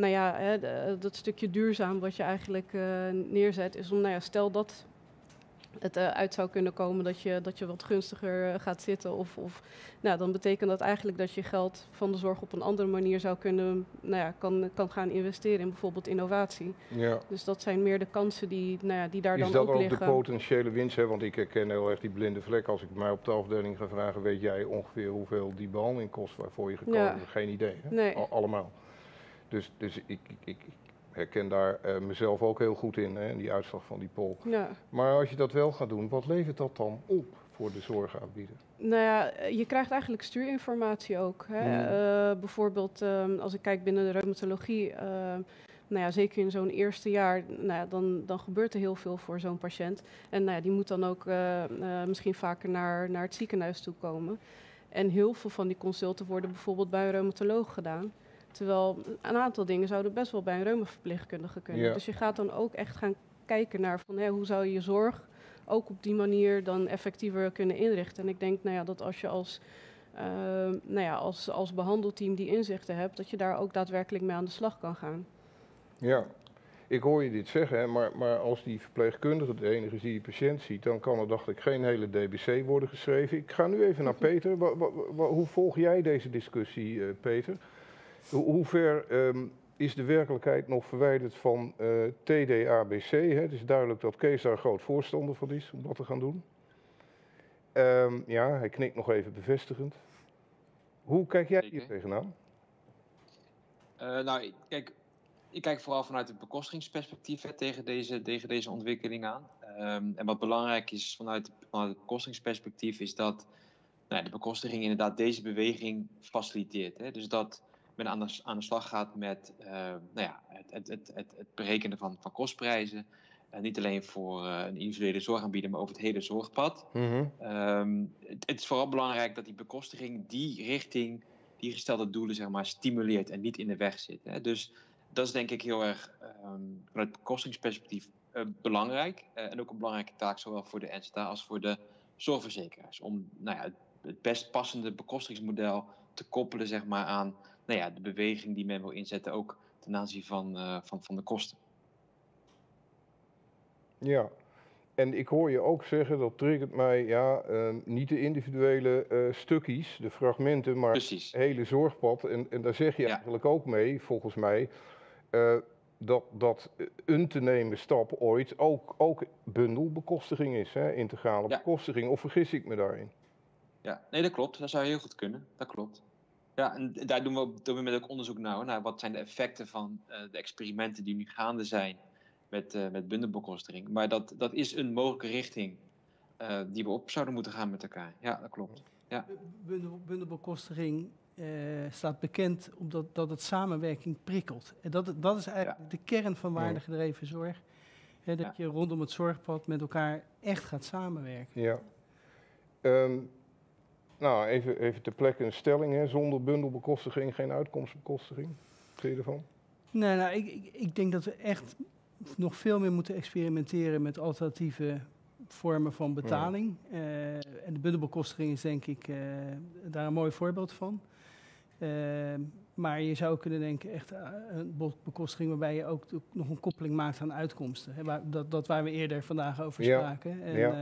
dat stukje duurzaam wat je eigenlijk neerzet, is om, stel dat het uit zou kunnen komen dat je wat gunstiger gaat zitten. Dan betekent dat eigenlijk dat je geld van de zorg op een andere manier zou kunnen, kan gaan investeren in bijvoorbeeld innovatie. Ja. Dus dat zijn meer de kansen die daar dan ook liggen. Is dat ook de potentiële winst? Hè? Want ik herken heel erg die blinde vlek. Als ik mij op de afdeling ga vragen, weet jij ongeveer hoeveel die behandeling kost waarvoor je gekomen hebt? Geen idee. Hè? Nee. Allemaal. Dus ik herken daar mezelf ook heel goed in die uitslag van die poll. Ja. Maar als je dat wel gaat doen, wat levert dat dan op voor de zorgaanbieder? Nou ja, je krijgt eigenlijk stuurinformatie ook. Hè. Bijvoorbeeld als ik kijk binnen de reumatologie, zeker in zo'n eerste jaar, dan gebeurt er heel veel voor zo'n patiënt. En die moet dan ook misschien vaker naar het ziekenhuis toe komen. En heel veel van die consulten worden bijvoorbeeld bij een reumatoloog gedaan. Terwijl een aantal dingen zouden best wel bij een reumaverpleegkundige kunnen. Ja. Dus je gaat dan ook echt gaan kijken naar van, hoe zou je je zorg ook op die manier dan effectiever kunnen inrichten. En ik denk dat als je als behandelteam die inzichten hebt, dat je daar ook daadwerkelijk mee aan de slag kan gaan. Ja, ik hoor je dit zeggen, hè, maar als die verpleegkundige de enige is die patiënt ziet, dan kan er, dacht ik, geen hele DBC worden geschreven. Ik ga nu even naar Peter. Hoe volg jij deze discussie, Peter? Hoe ver is de werkelijkheid nog verwijderd van TDABC? Hè? Het is duidelijk dat Kees daar groot voorstander van is om dat te gaan doen. Hij knikt nog even bevestigend. Hoe kijk jij hier tegenaan? Kijk, ik kijk vooral vanuit het bekostigingsperspectief tegen deze ontwikkeling aan. En wat belangrijk is vanuit het bekostigingsperspectief is dat de bekostiging inderdaad deze beweging faciliteert. Hè? Dus dat men aan de slag gaat met het berekenen van kostprijzen. Niet alleen voor een individuele zorgaanbieder, maar over het hele zorgpad. Het is vooral belangrijk dat die bekostiging die richting, die gestelde doelen zeg maar, stimuleert en niet in de weg zit. Hè. Dus dat is denk ik heel erg vanuit het bekostigingsperspectief belangrijk. En ook een belangrijke taak zowel voor de NZA als voor de zorgverzekeraars. Om het best passende bekostigingsmodel te koppelen zeg maar, aan de beweging die men wil inzetten, ook ten aanzien van de kosten. Ja, en ik hoor je ook zeggen, dat triggert mij, niet de individuele stukjes, de fragmenten, maar het hele zorgpad. En daar zeg je eigenlijk ook mee, volgens mij, dat een te nemen stap ooit ook bundelbekostiging is, hè? Integrale bekostiging. Of vergis ik me daarin? Ja, nee, dat klopt. Dat zou heel goed kunnen. Dat klopt. Ja, en daar doen we op dit moment ook onderzoek naar wat zijn de effecten van de experimenten die nu gaande zijn met bundelbekostiging. Maar dat is een mogelijke richting die we op zouden moeten gaan met elkaar. Ja, dat klopt. Ja. Bundelbekostiging staat bekend omdat het samenwerking prikkelt. En dat is eigenlijk de kern van waardegedreven zorg. Hè, dat je rondom het zorgpad met elkaar echt gaat samenwerken. Ja. Nou, even ter plekke een stelling. Hè. Zonder bundelbekostiging geen uitkomstbekostiging. Wat vind je ervan? Nee, nou, ik denk dat we echt nog veel meer moeten experimenteren met alternatieve vormen van betaling. En de bundelbekostiging is denk ik daar een mooi voorbeeld van. Maar je zou kunnen denken, echt een bekostiging waarbij je ook nog een koppeling maakt aan uitkomsten. Hè, dat waar we eerder vandaag over spraken.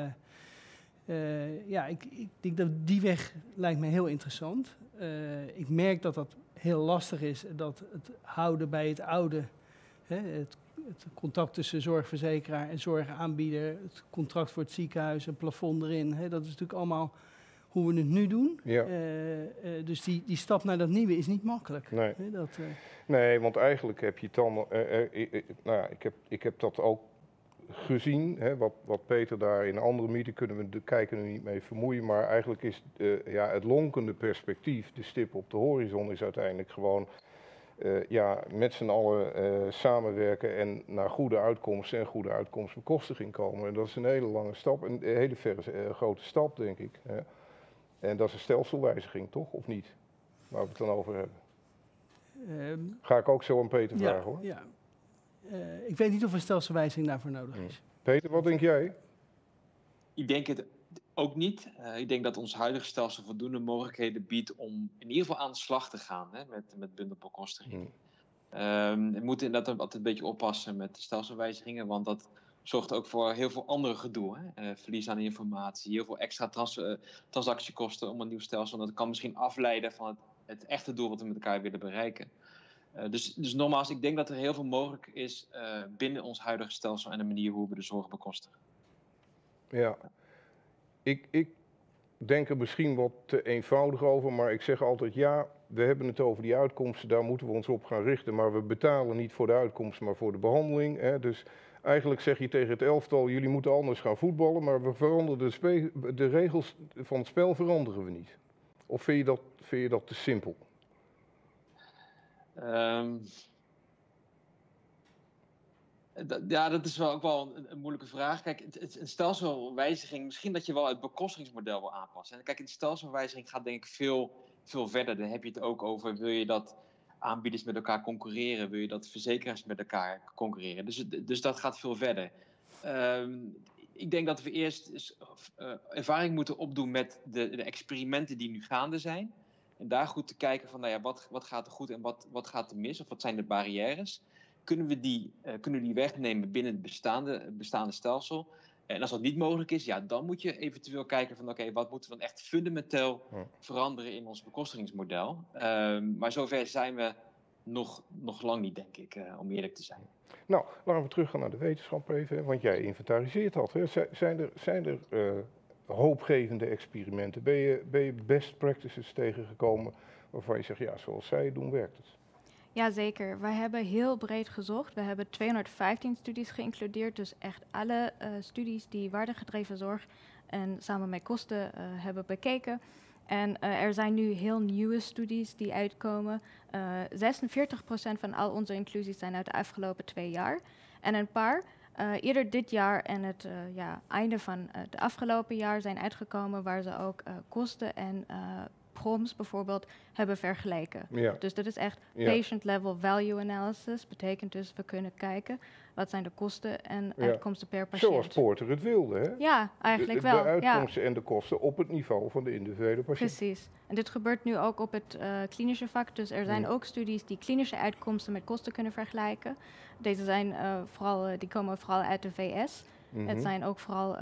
En, ik denk dat die weg lijkt me heel interessant. Ik merk dat dat heel lastig is, dat het houden bij het oude, hè, het contact tussen zorgverzekeraar en zorgaanbieder, het contract voor het ziekenhuis, een plafond erin. Hè, dat is natuurlijk allemaal hoe we het nu doen. Ja. Dus die stap naar dat nieuwe is niet makkelijk. Nee, hè, nee, want eigenlijk heb je het dan... ik heb dat ook gezien, hè, wat Peter daar in andere meeting kunnen we de kijker nu niet mee vermoeien, maar eigenlijk is het lonkende perspectief, de stip op de horizon, is uiteindelijk gewoon met z'n allen samenwerken en naar goede uitkomsten en goede uitkomstbekostiging komen. En dat is een hele lange stap, een hele grote stap, denk ik. Hè. En dat is een stelselwijziging, toch? Of niet? Waar we het dan over hebben. Ga ik ook zo aan Peter vragen, hoor. Ja. Ik weet niet of een stelselwijziging daarvoor nodig is. Peter, wat denk jij? Ik denk het ook niet. Ik denk dat ons huidige stelsel voldoende mogelijkheden biedt om in ieder geval aan de slag te gaan met bundelbekostiging. We moeten inderdaad altijd een beetje oppassen met de stelselwijzigingen, want dat zorgt ook voor heel veel andere gedoe. Hè? Verlies aan informatie, heel veel extra transactiekosten om een nieuw stelsel. Dat kan misschien afleiden van het echte doel wat we met elkaar willen bereiken. Dus nogmaals, ik denk dat er heel veel mogelijk is binnen ons huidige stelsel en de manier hoe we de zorg bekostigen. Ja, ik denk er misschien wat te eenvoudig over, maar ik zeg altijd we hebben het over die uitkomsten, daar moeten we ons op gaan richten. Maar we betalen niet voor de uitkomsten, maar voor de behandeling. Hè. Dus eigenlijk zeg je tegen het elftal, jullie moeten anders gaan voetballen, maar we veranderen de regels van het spel veranderen we niet. Of vind je dat te simpel? Dat is wel ook wel een moeilijke vraag. Kijk, een stelselwijziging, misschien dat je wel het bekostigingsmodel wil aanpassen. En kijk, een stelselwijziging gaat denk ik veel verder. Dan heb je het ook over, wil je dat aanbieders met elkaar concurreren? Wil je dat verzekeraars met elkaar concurreren? Dus dat gaat veel verder. Ik denk dat we eerst ervaring moeten opdoen met de experimenten die nu gaande zijn. En daar goed te kijken van, wat gaat er goed en wat gaat er mis? Of wat zijn de barrières? Kunnen we die wegnemen binnen het bestaande stelsel? En als dat niet mogelijk is, dan moet je eventueel kijken van wat moeten we dan echt fundamenteel veranderen in ons bekostigingsmodel. Maar zover zijn we nog lang niet, denk ik, om eerlijk te zijn. Nou, laten we teruggaan naar de wetenschap even, want jij inventariseert dat. Hè. Zijn er hoopgevende experimenten? Ben je best practices tegengekomen waarvan je zegt, zoals zij het doen, werkt het? Jazeker, wij hebben heel breed gezocht. We hebben 215 studies geïncludeerd, dus echt alle studies die waardegedreven zorg en samen met kosten hebben bekeken. En er zijn nu heel nieuwe studies die uitkomen. 46% van al onze inclusies zijn uit de afgelopen 2 jaar. En een paar eerder dit jaar en het einde van het afgelopen jaar zijn uitgekomen waar ze ook kosten en proms bijvoorbeeld hebben vergeleken. Ja. Dus dat is echt patient-level value analysis. Betekent dus we kunnen kijken wat zijn de kosten en uitkomsten per patiënt. Zoals Porter het wilde, hè? Ja, eigenlijk wel. De uitkomsten en de kosten op het niveau van de individuele patiënt. Precies. En dit gebeurt nu ook op het klinische vak. Dus er zijn ook studies die klinische uitkomsten met kosten kunnen vergelijken. Deze zijn die komen vooral uit de VS. Het zijn ook vooral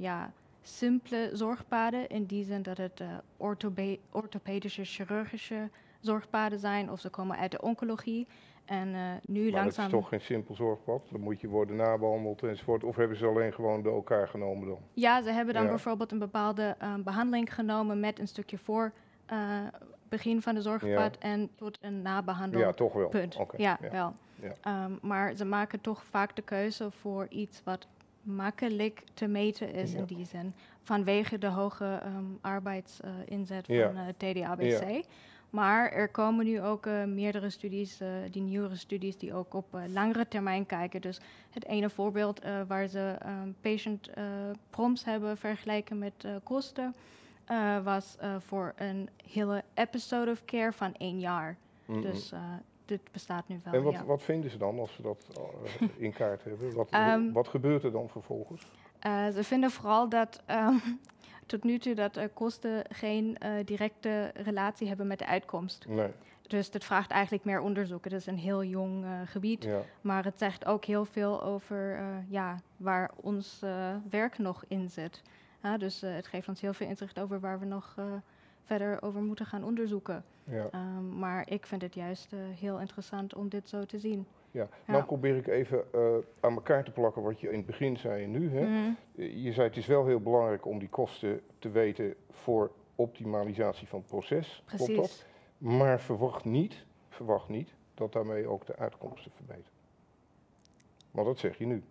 simpele zorgpaden in die zin dat het orthopedische, chirurgische zorgpaden zijn of ze komen uit de oncologie. En nu maar langzaam... dat is toch geen simpel zorgpad? Dan moet je worden nabehandeld enzovoort. Of hebben ze alleen gewoon door elkaar genomen dan? Ja, ze hebben dan bijvoorbeeld een bepaalde behandeling genomen met een stukje voor begin van de zorgpad en tot een nabehandeling. Ja, toch wel. Punt. Okay. Wel. Ja. Maar ze maken toch vaak de keuze voor iets wat makkelijk te meten is in die zin. Vanwege de hoge arbeidsinzet van TDABC. Ja. Maar er komen nu ook meerdere studies, die nieuwere studies, die ook op langere termijn kijken. Dus het ene voorbeeld waar ze patient proms hebben vergeleken met kosten, was voor een hele episode of care van 1 jaar. Dus dit bestaat nu wel. En wat vinden ze dan als ze dat in kaart hebben? Wat gebeurt er dan vervolgens? Ze vinden vooral dat tot nu toe dat kosten geen directe relatie hebben met de uitkomst. Nee. Dus dit vraagt eigenlijk meer onderzoek. Het is een heel jong gebied, maar het zegt ook heel veel over waar ons werk nog in zit. Dus het geeft ons heel veel inzicht over waar we nog verder over moeten gaan onderzoeken. Ja. Maar ik vind het juist heel interessant om dit zo te zien. Ja, nou probeer ik even aan elkaar te plakken wat je in het begin zei en nu. Hè? Je zei het is wel heel belangrijk om die kosten te weten voor optimalisatie van het proces. Precies. Klopt dat? Maar verwacht niet dat daarmee ook de uitkomsten verbeteren. Maar dat zeg je nu.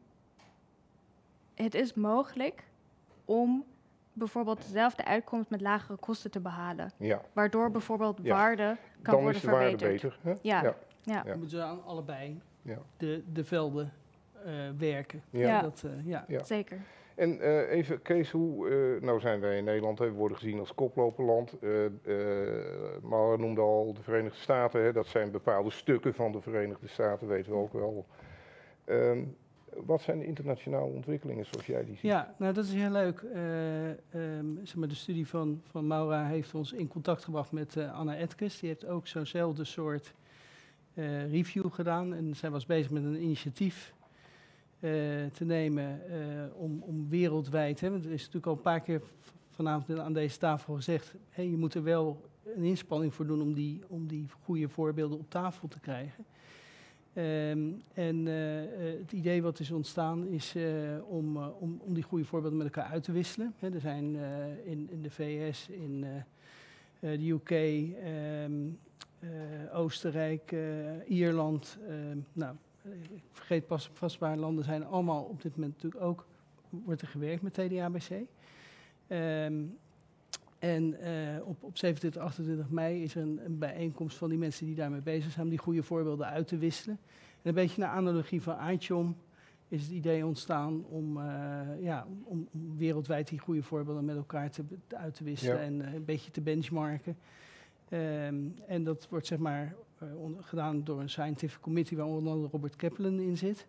Het is mogelijk om bijvoorbeeld dezelfde uitkomst met lagere kosten te behalen. Ja. Waardoor bijvoorbeeld waarde kan worden verbeterd. Dan is de waarde beter. Hè? Ja. Dan moeten ze aan allebei de velden werken. Ja. Zeker. En even, Kees, nou zijn wij in Nederland, we worden gezien als koploperland. Maar we noemden al de Verenigde Staten, hè, dat zijn bepaalde stukken van de Verenigde Staten, weten we ook wel. Wat zijn de internationale ontwikkelingen zoals jij die ziet? Ja, nou dat is heel leuk. Zeg maar, de studie van Maura heeft ons in contact gebracht met Anna Etkes. Die heeft ook zo'nzelfde soort review gedaan. En zij was bezig met een initiatief te nemen om wereldwijd... Hè, want er is natuurlijk al een paar keer vanavond aan deze tafel gezegd... Hey, je moet er wel een inspanning voor doen om die goede voorbeelden op tafel te krijgen. Het idee wat is ontstaan is om die goede voorbeelden met elkaar uit te wisselen. Er zijn in de VS, in de UK, Oostenrijk, Ierland, ik vergeet pas vast waar landen zijn allemaal op dit moment natuurlijk ook, wordt er gewerkt met TDABC. Op 27, 28 mei is er een bijeenkomst van die mensen die daarmee bezig zijn om die goede voorbeelden uit te wisselen. En een beetje naar analogie van ICHOM is het idee ontstaan om wereldwijd die goede voorbeelden met elkaar uit te wisselen en een beetje te benchmarken. En dat wordt zeg maar gedaan door een scientific committee waar onder andere Robert Kaplan in zit.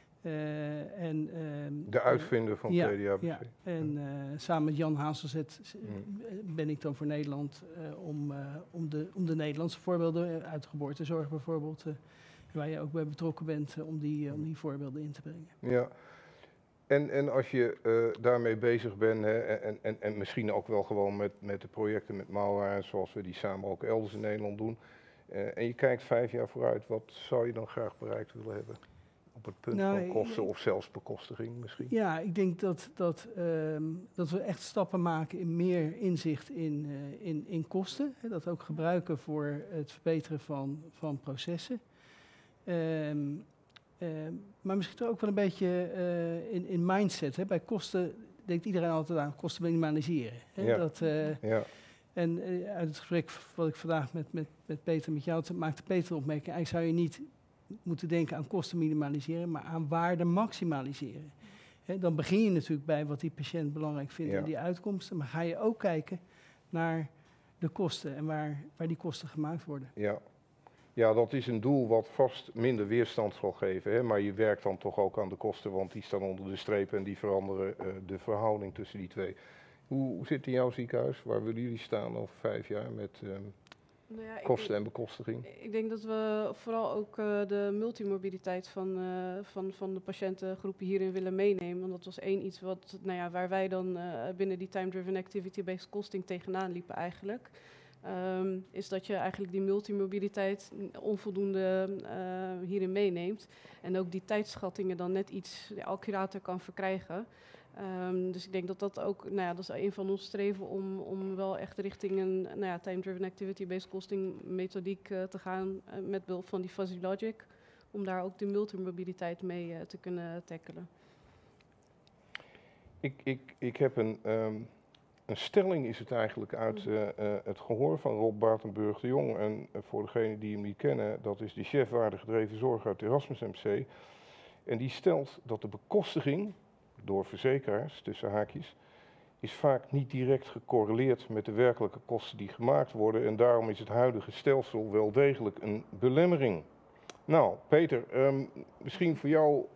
De uitvinder van TDABC. Ja, en samen met Jan Hazelzet ben ik dan voor Nederland om de Nederlandse voorbeelden uit de geboortezorg bijvoorbeeld, waar je ook bij betrokken bent, om die voorbeelden in te brengen. Ja, en als je daarmee bezig bent, hè, en misschien ook wel gewoon met de projecten met Maura, zoals we die samen ook elders in Nederland doen, en je kijkt 5 jaar vooruit, wat zou je dan graag bereikt willen hebben? Op het punt van kosten of zelfs bekostiging misschien? Ja, ik denk dat we echt stappen maken in meer inzicht in kosten. Hè, dat ook gebruiken voor het verbeteren van processen. Maar misschien ook wel een beetje in mindset. Hè. Bij kosten denkt iedereen altijd aan kosten minimaliseren. Hè. En uit het gesprek wat ik vandaag met Peter, met jou, maakte Peter een opmerking. Eigenlijk zou je niet moeten denken aan kosten minimaliseren, maar aan waarde maximaliseren. Dan begin je natuurlijk bij wat die patiënt belangrijk vindt en die uitkomsten. Maar ga je ook kijken naar de kosten en waar die kosten gemaakt worden. Ja, dat is een doel wat vast minder weerstand zal geven. Hè? Maar je werkt dan toch ook aan de kosten, want die staan onder de streep en die veranderen de verhouding tussen die twee. Hoe zit het in jouw ziekenhuis? Waar willen jullie staan over 5 jaar met kosten en bekostiging? Ik denk dat we vooral ook de multimorbiditeit van de patiëntengroepen hierin willen meenemen. Want dat was iets wat, waar wij dan binnen die time-driven activity-based costing tegenaan liepen eigenlijk. Is dat je eigenlijk die multimorbiditeit onvoldoende hierin meeneemt. En ook die tijdschattingen dan net iets accurater kan verkrijgen. Dus ik denk dat dat ook, dat is een van onze streven om wel echt richting een time-driven activity-based costing methodiek te gaan met behulp van die fuzzy logic. Om daar ook de multimorbiditeit mee te kunnen tackelen. Ik heb een stelling is het eigenlijk uit het gehoor van Rob Batenburg de Jong. En voor degenen die hem niet kennen, dat is de chef waardegedreven zorg uit Erasmus MC. En die stelt dat de bekostiging door verzekeraars, tussen haakjes, is vaak niet direct gecorreleerd met de werkelijke kosten die gemaakt worden. En daarom is het huidige stelsel wel degelijk een belemmering. Nou, Peter, misschien voor jou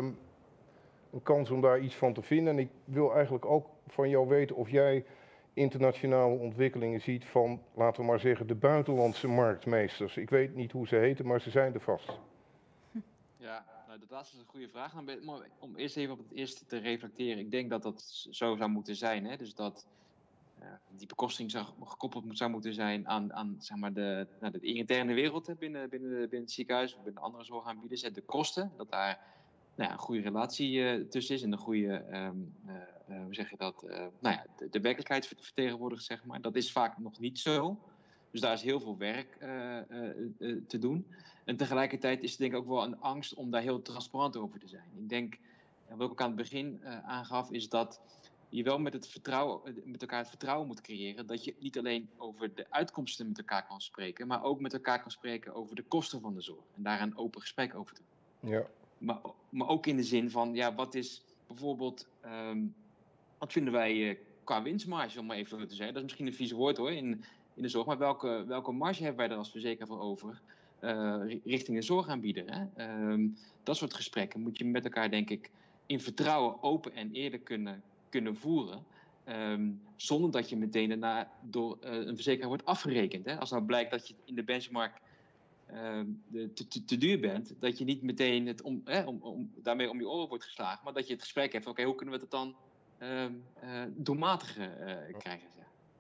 een kans om daar iets van te vinden. En ik wil eigenlijk ook van jou weten of jij internationale ontwikkelingen ziet van, laten we maar zeggen, de buitenlandse marktmeesters. Ik weet niet hoe ze heten, maar ze zijn er vast. Ja, dat laatste is een goede vraag. Om eerst even op het eerste te reflecteren. Ik denk dat dat zo zou moeten zijn. Hè? Dus dat die bekosting gekoppeld zou moeten zijn aan zeg maar de interne wereld hè, binnen het ziekenhuis of binnen andere zorgaanbieders. De kosten, dat daar een goede relatie tussen is en een goede, hoe zeg je dat, de werkelijkheid vertegenwoordigt, zeg maar. Dat is vaak nog niet zo. Dus daar is heel veel werk te doen. En tegelijkertijd is het denk ik ook wel een angst om daar heel transparant over te zijn. Ik denk, wat ik ook aan het begin aangaf, is dat je wel met elkaar het vertrouwen moet creëren dat je niet alleen over de uitkomsten met elkaar kan spreken, maar ook met elkaar kan spreken over de kosten van de zorg. En daar een open gesprek over te doen. Ja. Maar ook in de zin van, wat is bijvoorbeeld, wat vinden wij qua winstmarge, om maar even te zeggen. Dat is misschien een vies woord hoor, in de zorg. Maar welke marge hebben wij er als verzekeraar voor over richting een zorgaanbieder? Hè? Dat soort gesprekken moet je met elkaar, denk ik, in vertrouwen open en eerlijk kunnen voeren. Zonder dat je meteen daarna door een verzekeraar wordt afgerekend. Hè? Als nou blijkt dat je in de benchmark te duur bent, dat je niet meteen daarmee om je oren wordt geslagen, maar dat je het gesprek hebt van oké, hoe kunnen we het dan doelmatiger krijgen?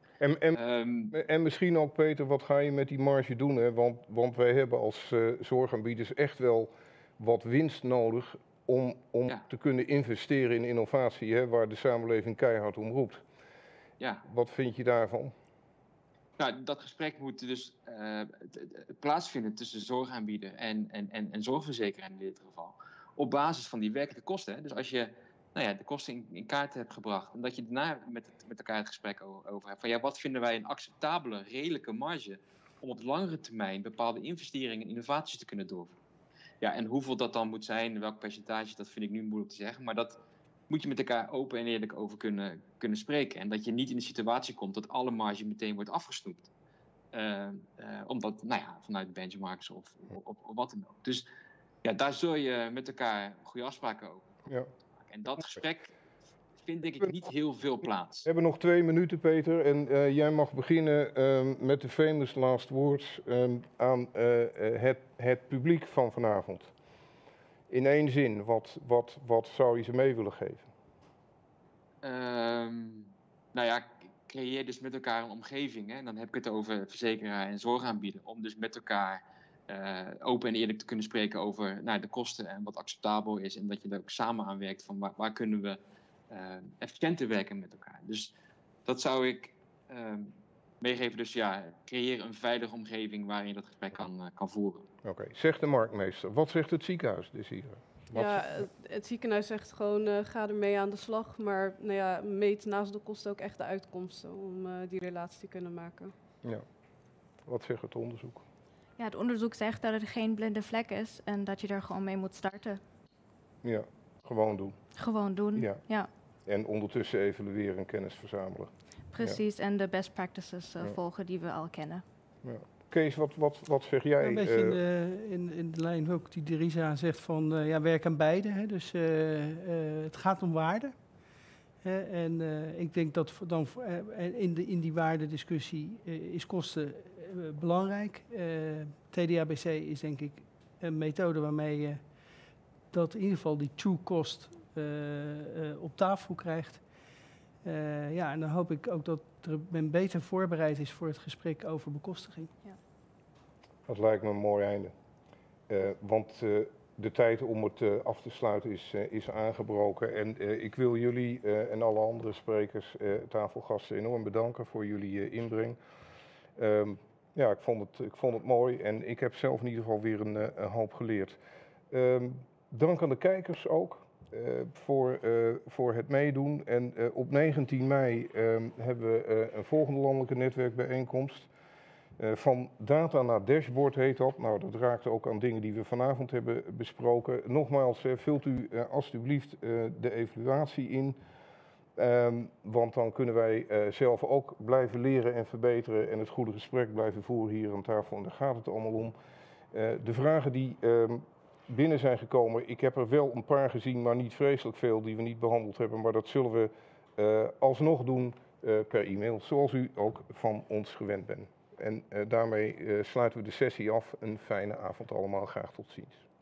En misschien ook, Peter, wat ga je met die marge doen? Hè? Want wij hebben als zorgaanbieders echt wel wat winst nodig om te kunnen investeren in innovatie, hè, waar de samenleving keihard om roept. Ja. Wat vind je daarvan? Nou, dat gesprek moet dus plaatsvinden tussen zorgaanbieder en zorgverzekeraar in dit geval. Op basis van die werkelijke kosten. Hè. Dus als je de kosten in kaart hebt gebracht en dat je daarna met elkaar het gesprek over hebt. Van wat vinden wij een acceptabele, redelijke marge om op langere termijn bepaalde investeringen en innovaties te kunnen doorvoeren. Ja, en hoeveel dat dan moet zijn, welk percentage, dat vind ik nu moeilijk te zeggen. Maar dat moet je met elkaar open en eerlijk over kunnen spreken. En dat je niet in de situatie komt dat alle marge meteen wordt afgesnoept. Omdat, vanuit benchmarks of wat dan ook. Dus daar zul je met elkaar goede afspraken over. Ja. En dat gesprek vindt denk ik niet heel veel plaats. We hebben nog 2 minuten, Peter. En jij mag beginnen met de famous last words aan het publiek van vanavond. In 1 zin, wat zou je ze mee willen geven? Creëer dus met elkaar een omgeving. Hè? En dan heb ik het over verzekeraar en zorgaanbieder. Om dus met elkaar open en eerlijk te kunnen spreken over de kosten en wat acceptabel is. En dat je er ook samen aan werkt van waar kunnen we efficiënter werken met elkaar. Dus dat zou ik meegeven. Dus creëer een veilige omgeving waarin je dat gesprek kan voeren. Oké. Zegt de marktmeester. Wat zegt het ziekenhuis, dus hier? Ja, het ziekenhuis zegt gewoon, ga ermee aan de slag. Maar nou ja, meet naast de kosten ook echt de uitkomsten om die relatie te kunnen maken. Ja. Wat zegt het onderzoek? Ja, het onderzoek zegt dat het geen blinde vlek is en dat je er gewoon mee moet starten. Ja, gewoon doen. Gewoon doen, ja. En ondertussen evalueren en kennis verzamelen. Precies, en de best practices volgen die we al kennen. Ja. Kees, wat zeg jij? Een beetje in de lijn ook die Derisa zegt van werk aan beide. Hè. Dus het gaat om waarde. En ik denk dat dan in die waardediscussie is kosten belangrijk. TDABC is denk ik een methode waarmee je dat in ieder geval die true cost op tafel krijgt. En dan hoop ik ook dat men beter voorbereid is voor het gesprek over bekostiging. Ja. Dat lijkt me een mooi einde. Want de tijd om het af te sluiten is aangebroken. En ik wil jullie en alle andere sprekers, tafelgasten, enorm bedanken voor jullie inbreng. Ik vond het mooi en ik heb zelf in ieder geval weer een hoop geleerd. Dank aan de kijkers ook voor het meedoen. En op 19 mei hebben we een volgende landelijke netwerkbijeenkomst. Van data naar dashboard heet dat. Nou, dat raakt ook aan dingen die we vanavond hebben besproken. Nogmaals, vult u alstublieft de evaluatie in. Want dan kunnen wij zelf ook blijven leren en verbeteren en het goede gesprek blijven voeren hier aan tafel. En daar gaat het allemaal om. De vragen die binnen zijn gekomen, ik heb er wel een paar gezien, maar niet vreselijk veel die we niet behandeld hebben. Maar dat zullen we alsnog doen per e-mail, zoals u ook van ons gewend bent. En daarmee sluiten we de sessie af. Een fijne avond allemaal. Graag tot ziens.